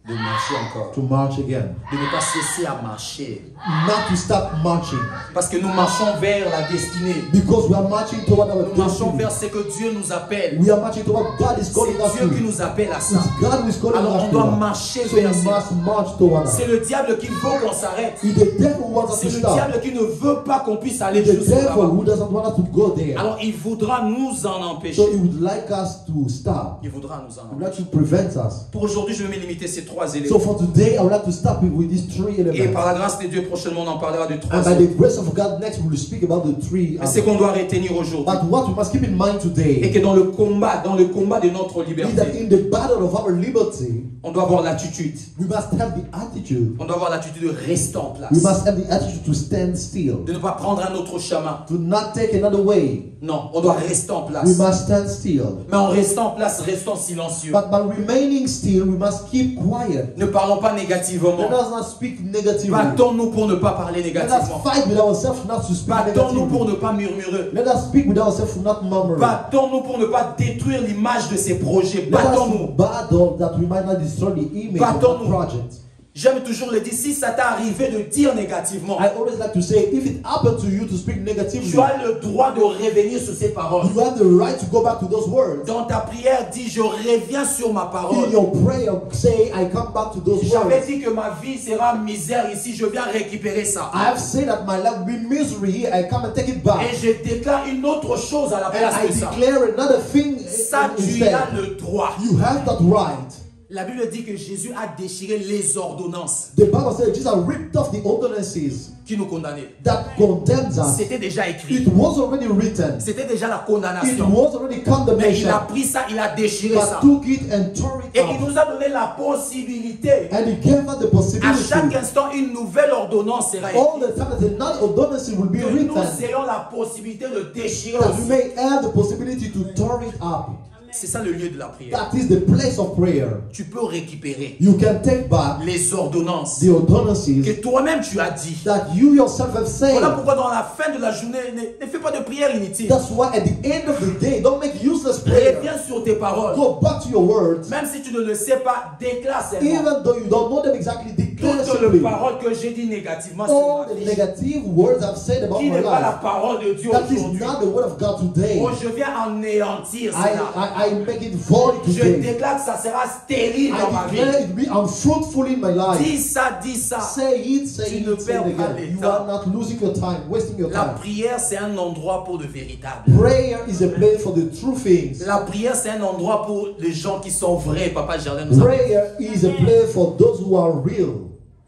de marcher encore,
to march again.
de ne pas cesser à marcher.
Not to stop marching.
Parce que nous marchons vers la destinée.
Because we are marching toward our
Nous marchons
destiny.
vers ce que Dieu nous appelle.
We are marching toward God is calling us
C'est Dieu
to.
qui nous appelle à ça.
It's God who is calling
Alors
us
on
to.
doit marcher
So we
vers ça.
must march toward us.
C'est le diable qui veut qu'on s'arrête.
It's the devil who wants us
C'est
to
le
stop.
diable qui ne veut pas qu'on puisse aller
It's the
jusqu'à
devil
là-bas.
who doesn't want us to go there.
Alors il voudra nous en
So
empêcher.
he would like us to stop.
Il voudra nous en
He would
empêcher.
like to prevent us.
Pour aujourd'hui, je vais me limiter à ces trois
So
éléments.
for today, I would like to stop with with these three
Et
elements.
par la grâce de Dieu, prochainement, on en parlera de trois
And by
autres.
the grace of God, next we will speak about the three.
Mais c'est qu'on doit retenir aujourd'hui.
But what we must keep in mind
Et
today
que dans le combat, dans le combat de notre
is that
liberté,
in the battle of our liberty,
on doit avoir l'attitude.
we must have the attitude.
On doit avoir l'attitude de rester en
We
place.
must have the attitude to stand still,
De ne pas prendre un autre chemin.
to not take another way.
Non, on doit rester en
We
place.
must stand still.
Mais en restant en place, restons silencieux.
But by remaining still, we must keep quiet.
Ne parlons pas négativement.
Let us not speak negatively.
Battons-nous pour ne pas parler
Let us
négativement.
fight with ourselves not to speak
Battons-nous pour
negatively.
ne pas murmurer.
Let us speak with ourselves for not murmuring.
Battons-nous pour ne pas détruire l'image de ces projets.
Let us
Battons-nous.
battle that we might not destroy the image of
Battons-nous.
the project.
J'aime toujours le dire, si ça t'est arrivé de dire négativement,
I always like to say, if it happened to you to speak negatively,
tu as le droit de revenir sur ces paroles.
you have the right to go back to those words.
Dans ta prière, dis, je reviens sur ma
In
parole.
your prayer, say, I come back to those
J'avais
words.
dit que ma vie sera misère ici, je viens récupérer ça.
I have said that my life will be misery here. I come and take it back.
Et je déclare une autre chose à la
And
place
I
de ça.
declare another thing
Ça, tu
instead.
as le droit.
You have that right.
La Bible dit que Jésus a déchiré les ordonnances
The Bible says Jesus ripped off the ordinances
qui nous condamnaient.
that condemns us.
C'était déjà écrit.
It was already written.
C'était déjà la
It
condamnation.
was already
Mais il
condemnation.
a pris ça, il a déchiré ça.
But took it and tore it
Et il
up.
nous a donné la possibilité.
And he gave us the
À
possibility.
chaque instant, une nouvelle ordonnance sera
All
écrite.
the time that another ordinance will be
Que
written.
nous ayons la possibilité de déchirer
That we
aussi.
may have the possibility to tear it up.
C'est ça le lieu de la prière.
That is the place of prayer.
Tu peux récupérer
You can take back
les ordonnances
the ordinances
que toi-même tu as dit.
that you yourself have said.
Voilà pourquoi dans la fin de la journée, ne, ne fais pas de prière inutile.
That's why at the end of the day, don't make useless prayer.
Reviens sur tes paroles.
Go back to your words.
Même si tu ne le sais pas, déclare seulement.
Even though you don't know them exactly, declare
Toutes les
simply.
paroles que j'ai dit négativement sur
All
ma
the
vie,
negative words I've said about
qui
my
n'est pas la
life,
parole de Dieu
that is
aujourd'hui.
not the word of God today.
Oh, je viens anéantir
I,
cela.
I, I make it void
Je
today.
déclare que ça sera stérile dans ma
I
vie.
declare it be unfruitful in my life.
Dis ça, dis ça.
Say it, say
Tu
it,
ne
say
perds
it
pas
again.
le
You
temps.
are not losing your time, wasting your
La
time.
prière, c'est un endroit pour le véritable.
Prayer is a place for the true things.
La prière, c'est un endroit pour les gens qui sont vrais. Papa Jardin nous a dit.
Prayer is a place for those who are real.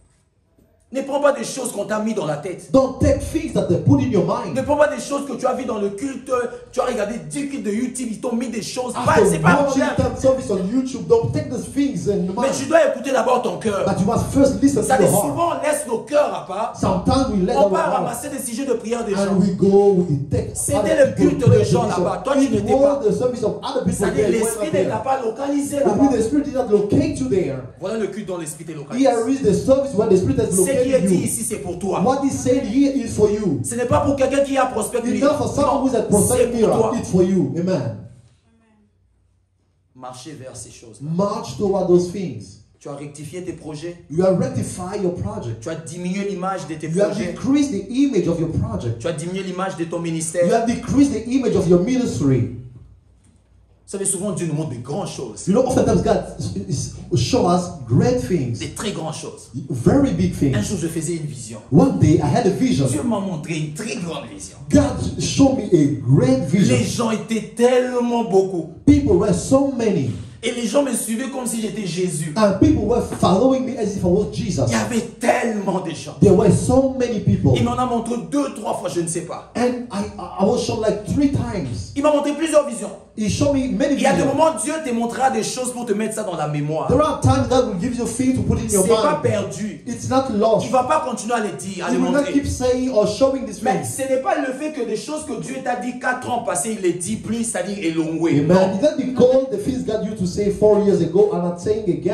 Ne prends pas des choses qu'on t'a mis dans la tête.
Don't take things that they put in your
Ne
mind.
prends pas des choses que tu as vues dans le culte. Tu as regardé dix cultes de YouTube, ils t'ont mis des choses. Pas,
After
c'est pas un
watching
problème.
that service on YouTube, don't take those things in
Mais tu
mind.
dois écouter d'abord ton cœur.
But you must first listen to
Ça dit
your heart.
souvent, on laisse nos cœurs à part.
Sometimes we let
On
our
part
heart
ramasser des sujets de prière des gens.
and we go with the text.
C'était
Other
le
people
culte
pray
de gens
tradition.
là-bas. Toi, tu
It
n'étais
was
pas.
the service of other people
Ça dit
there. You
l'esprit
were
ne
not
t'a
there.
pas localisé
It
là-bas.
means the Spirit did not locate you there.
Voilà le culte dont l'esprit t'est
Here
localisé.
is the service where the Spirit has
Ce qui est
located
dit
you.
ici, c'est pour toi.
What is said here is for you.
Ce n'est pas pour quelqu'un qui a prospecté.
It's not for someone who's at
C'est
prophetic
pour toi.
mirror. It's for you. Amen.
Marcher vers ces choses.
March toward those things.
Tu as rectifié tes projets.
You have rectified your project.
Tu as diminué l'image de tes
You have
projets.
decreased the image of your project.
Tu as diminué l'image de ton
You
ministère.
have decreased the image of your ministry.
Vous savez, souvent Dieu nous montre de grandes choses.
You know, oftentimes God shows us great things,
Des très grandes choses.
very big
Un
things.
jour, je faisais une vision.
One day, I had a vision.
Dieu m'a montré une très grande vision.
God showed me a great
Les
vision.
gens étaient tellement beaucoup.
People were so many,
Et les gens me suivaient comme si j'étais Jésus.
and people were following me as if I was Jesus.
Il y avait tellement de gens.
There were so many people,
Il m'en a montré deux, trois fois, je ne sais pas.
and I, I was shown like three times.
Il m'a montré plusieurs visions.
He showed me many
Il y a des
visions.
moments, Dieu te montrera des choses pour te mettre ça dans la mémoire.
There are times God will give you things to put in your
C'est pas
mind.
perdu.
It's not lost.
Il ne va pas continuer à le dire, à
He
le
will not
montrer.
keep saying or showing these
Mais
things.
ce n'est pas le fait que des choses que Dieu t'a dit quatre ans passés, il les dit plus, c'est-à-dire élongé.
Amen.
Non.
It's not because the things God used to say four years ago are not saying again.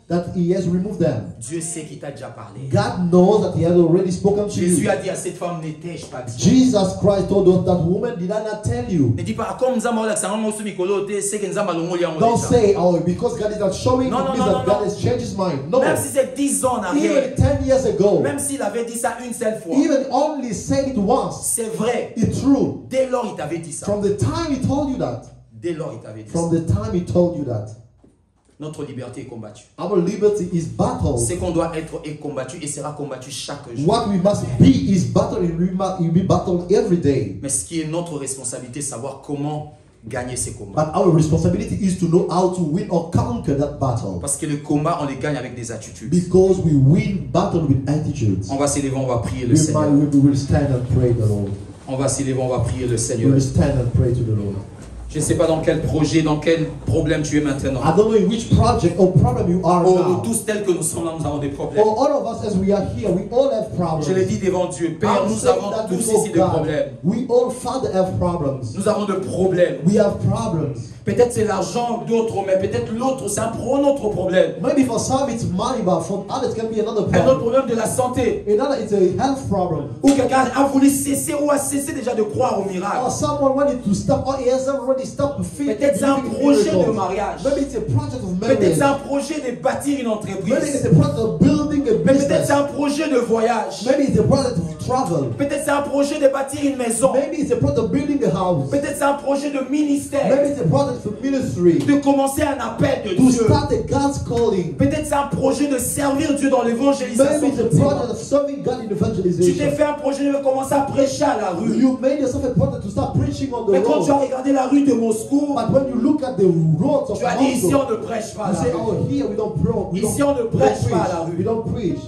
that He has removed them.
Dieu sait qu'il t'a déjà parlé.
God knows that He has already spoken to
Jésus
you.
a dit à cette femme, n'étais-je pas dit?
Jesus Christ told us that woman, did I not tell you?
Ne dis pas, comme Nzamba ola kisanga mosu mikolo te, c'est que Nzamba longo liango
Don't
déjà.
say, oh, because God is not showing,
No,
it
no,
means
no,
that
no,
God
no.
has changed His mind. No.
Même si c'est dix ans en arrière,
Even ten years ago,
même s'il avait dit ça une seule fois,
even only said it once,
c'est vrai.
it's true.
Dès lors, il t'avait dit ça.
From the time He told you that,
Dès lors, il t'avait dit
from
ça.
the time He told you that,
Notre liberté est combattue.
our liberty is battled.
C'est qu'on doit être est combattu et sera combattu chaque jour.
What we must be is battled, and we must we be battled every day.
Mais ce qui est notre responsabilité, c'est savoir comment gagner ces combats.
But our responsibility is to know how to win or conquer that battle.
Parce que le combat, on les gagne avec des attitudes.
Because we win battle with attitudes.
On va s'élever, on va prier le
We,
Seigneur.
might, we will stand and pray the Lord.
On va s'élever, on va prier le
We
Seigneur.
will stand and pray to the Lord.
Je ne sais pas dans quel projet, dans quel problème tu es maintenant.
I don't know in which project or problem you are
Oh, nous
now.
tous tels que nous sommes là, nous avons des problèmes.
Or all of us as we are here, we all have problems.
Je l'ai dit devant Dieu, Père,
I'm
nous
saying
avons
that
tous
before
ici des
God.
problèmes.
We all father have problems.
Nous avons des problèmes.
We have problems.
Peut-être c'est l'argent d'autres, mais peut-être l'autre, c'est un pro autre problème.
Maybe for some it's money, but for others it can be another
Un autre
problem.
problème de la santé.
Another it's a health problem.
Ou quelqu'un a voulu cesser ou a cessé déjà de croire au
Or
miracle.
someone wanted to stop, or he has already stopped faith.
Peut-être c'est un
believing in
projet de
miracles.
mariage.
Maybe it's a project of
Peut-être
marriage.
c'est un projet de bâtir une
Maybe it's
entreprise.
a project of building a
Mais peut-être
business.
c'est un projet de voyage.
Maybe it's a project of travel.
Peut-être c'est un projet de bâtir une maison.
Maybe it's a project of building a house.
Peut-être c'est un projet de ministère.
Maybe it's a project for ministry.
De commencer un appel de
To
Dieu.
start a God's calling.
Peut-être c'est un projet de servir Dieu dans l'évangélisation.
Maybe it's a
continue.
project of serving God in
Tu t'es
evangelization.
fait un projet de commencer à prêcher à la rue.
You made yourself a project to start preaching on the
Mais quand tu as
road.
regardé la rue de Moscou,
But when you look at the roads of
tu as dit ici
Moscow,
on ne prêche pas à
you
la
say,
rue.
oh, here we don't pro- we
Ici,
don't,
on ne
we don't
prêche pas à la
preach.
rue.
We don't preach.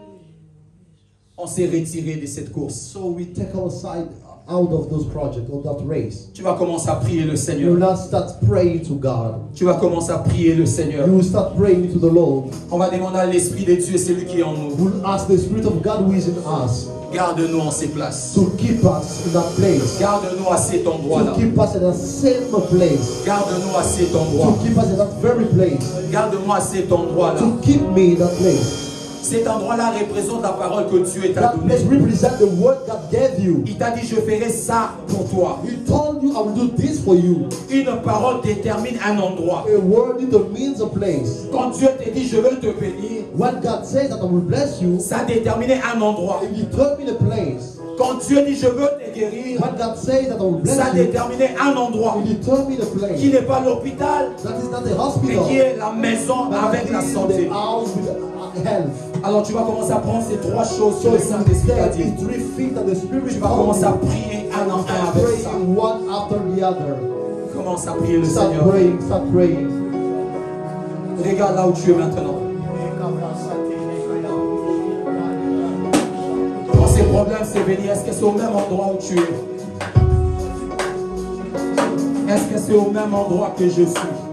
On s'est retiré de cette course.
So we take our side out of those projects, of that race.
Tu vas commencer à prier le
You
Seigneur.
will not start praying to God.
Tu vas commencer à prier le Seigneur.
You will start praying to the Lord.
On va demander à l'Esprit de Dieu, c'est lui qui est en nous.
We'll ask the Spirit of God who is in us
Garde-nous en ces places.
to keep us in that place.
Garde-nous à cet endroit-là.
To keep us in that same place.
Garde-nous à cet
To
endroit.
keep us in that very place.
Garde-moi à cet endroit-là.
To keep me in that place.
Cet endroit-là représente la parole que Dieu t'a
That
donnée.
place represents the word God gave you.
Il t'a dit, je ferai ça pour toi.
He told you, I will do this for you.
Une parole détermine un endroit.
A word determines a place.
Quand Dieu te dit, je veux te bénir,
When God says that I will bless you,
ça détermine un endroit.
it determines a place.
Quand Dieu dit, je veux te guérir,
When God says that I will bless
ça
you,
détermine un endroit
it determines a place.
qui n'est pas l'hôpital,
That is not a
mais
hospital.
qui est la maison
But
avec la
it is
santé.
the house with uh, health.
Alors tu vas commencer à prendre ces trois choses
So
que le
you
Saint-Esprit t'a
take
dit.
these three feet that the Spirit
Tu vas
told
commencer à
you.
prier un en un
Start
avec ça.
praying one after the other.
Commence à prier le
Start
Seigneur.
praying, start praying.
Regarde là où tu es maintenant. Quand ces problèmes se venir, est-ce que c'est au même endroit où tu es? Est-ce que c'est au même endroit que je suis?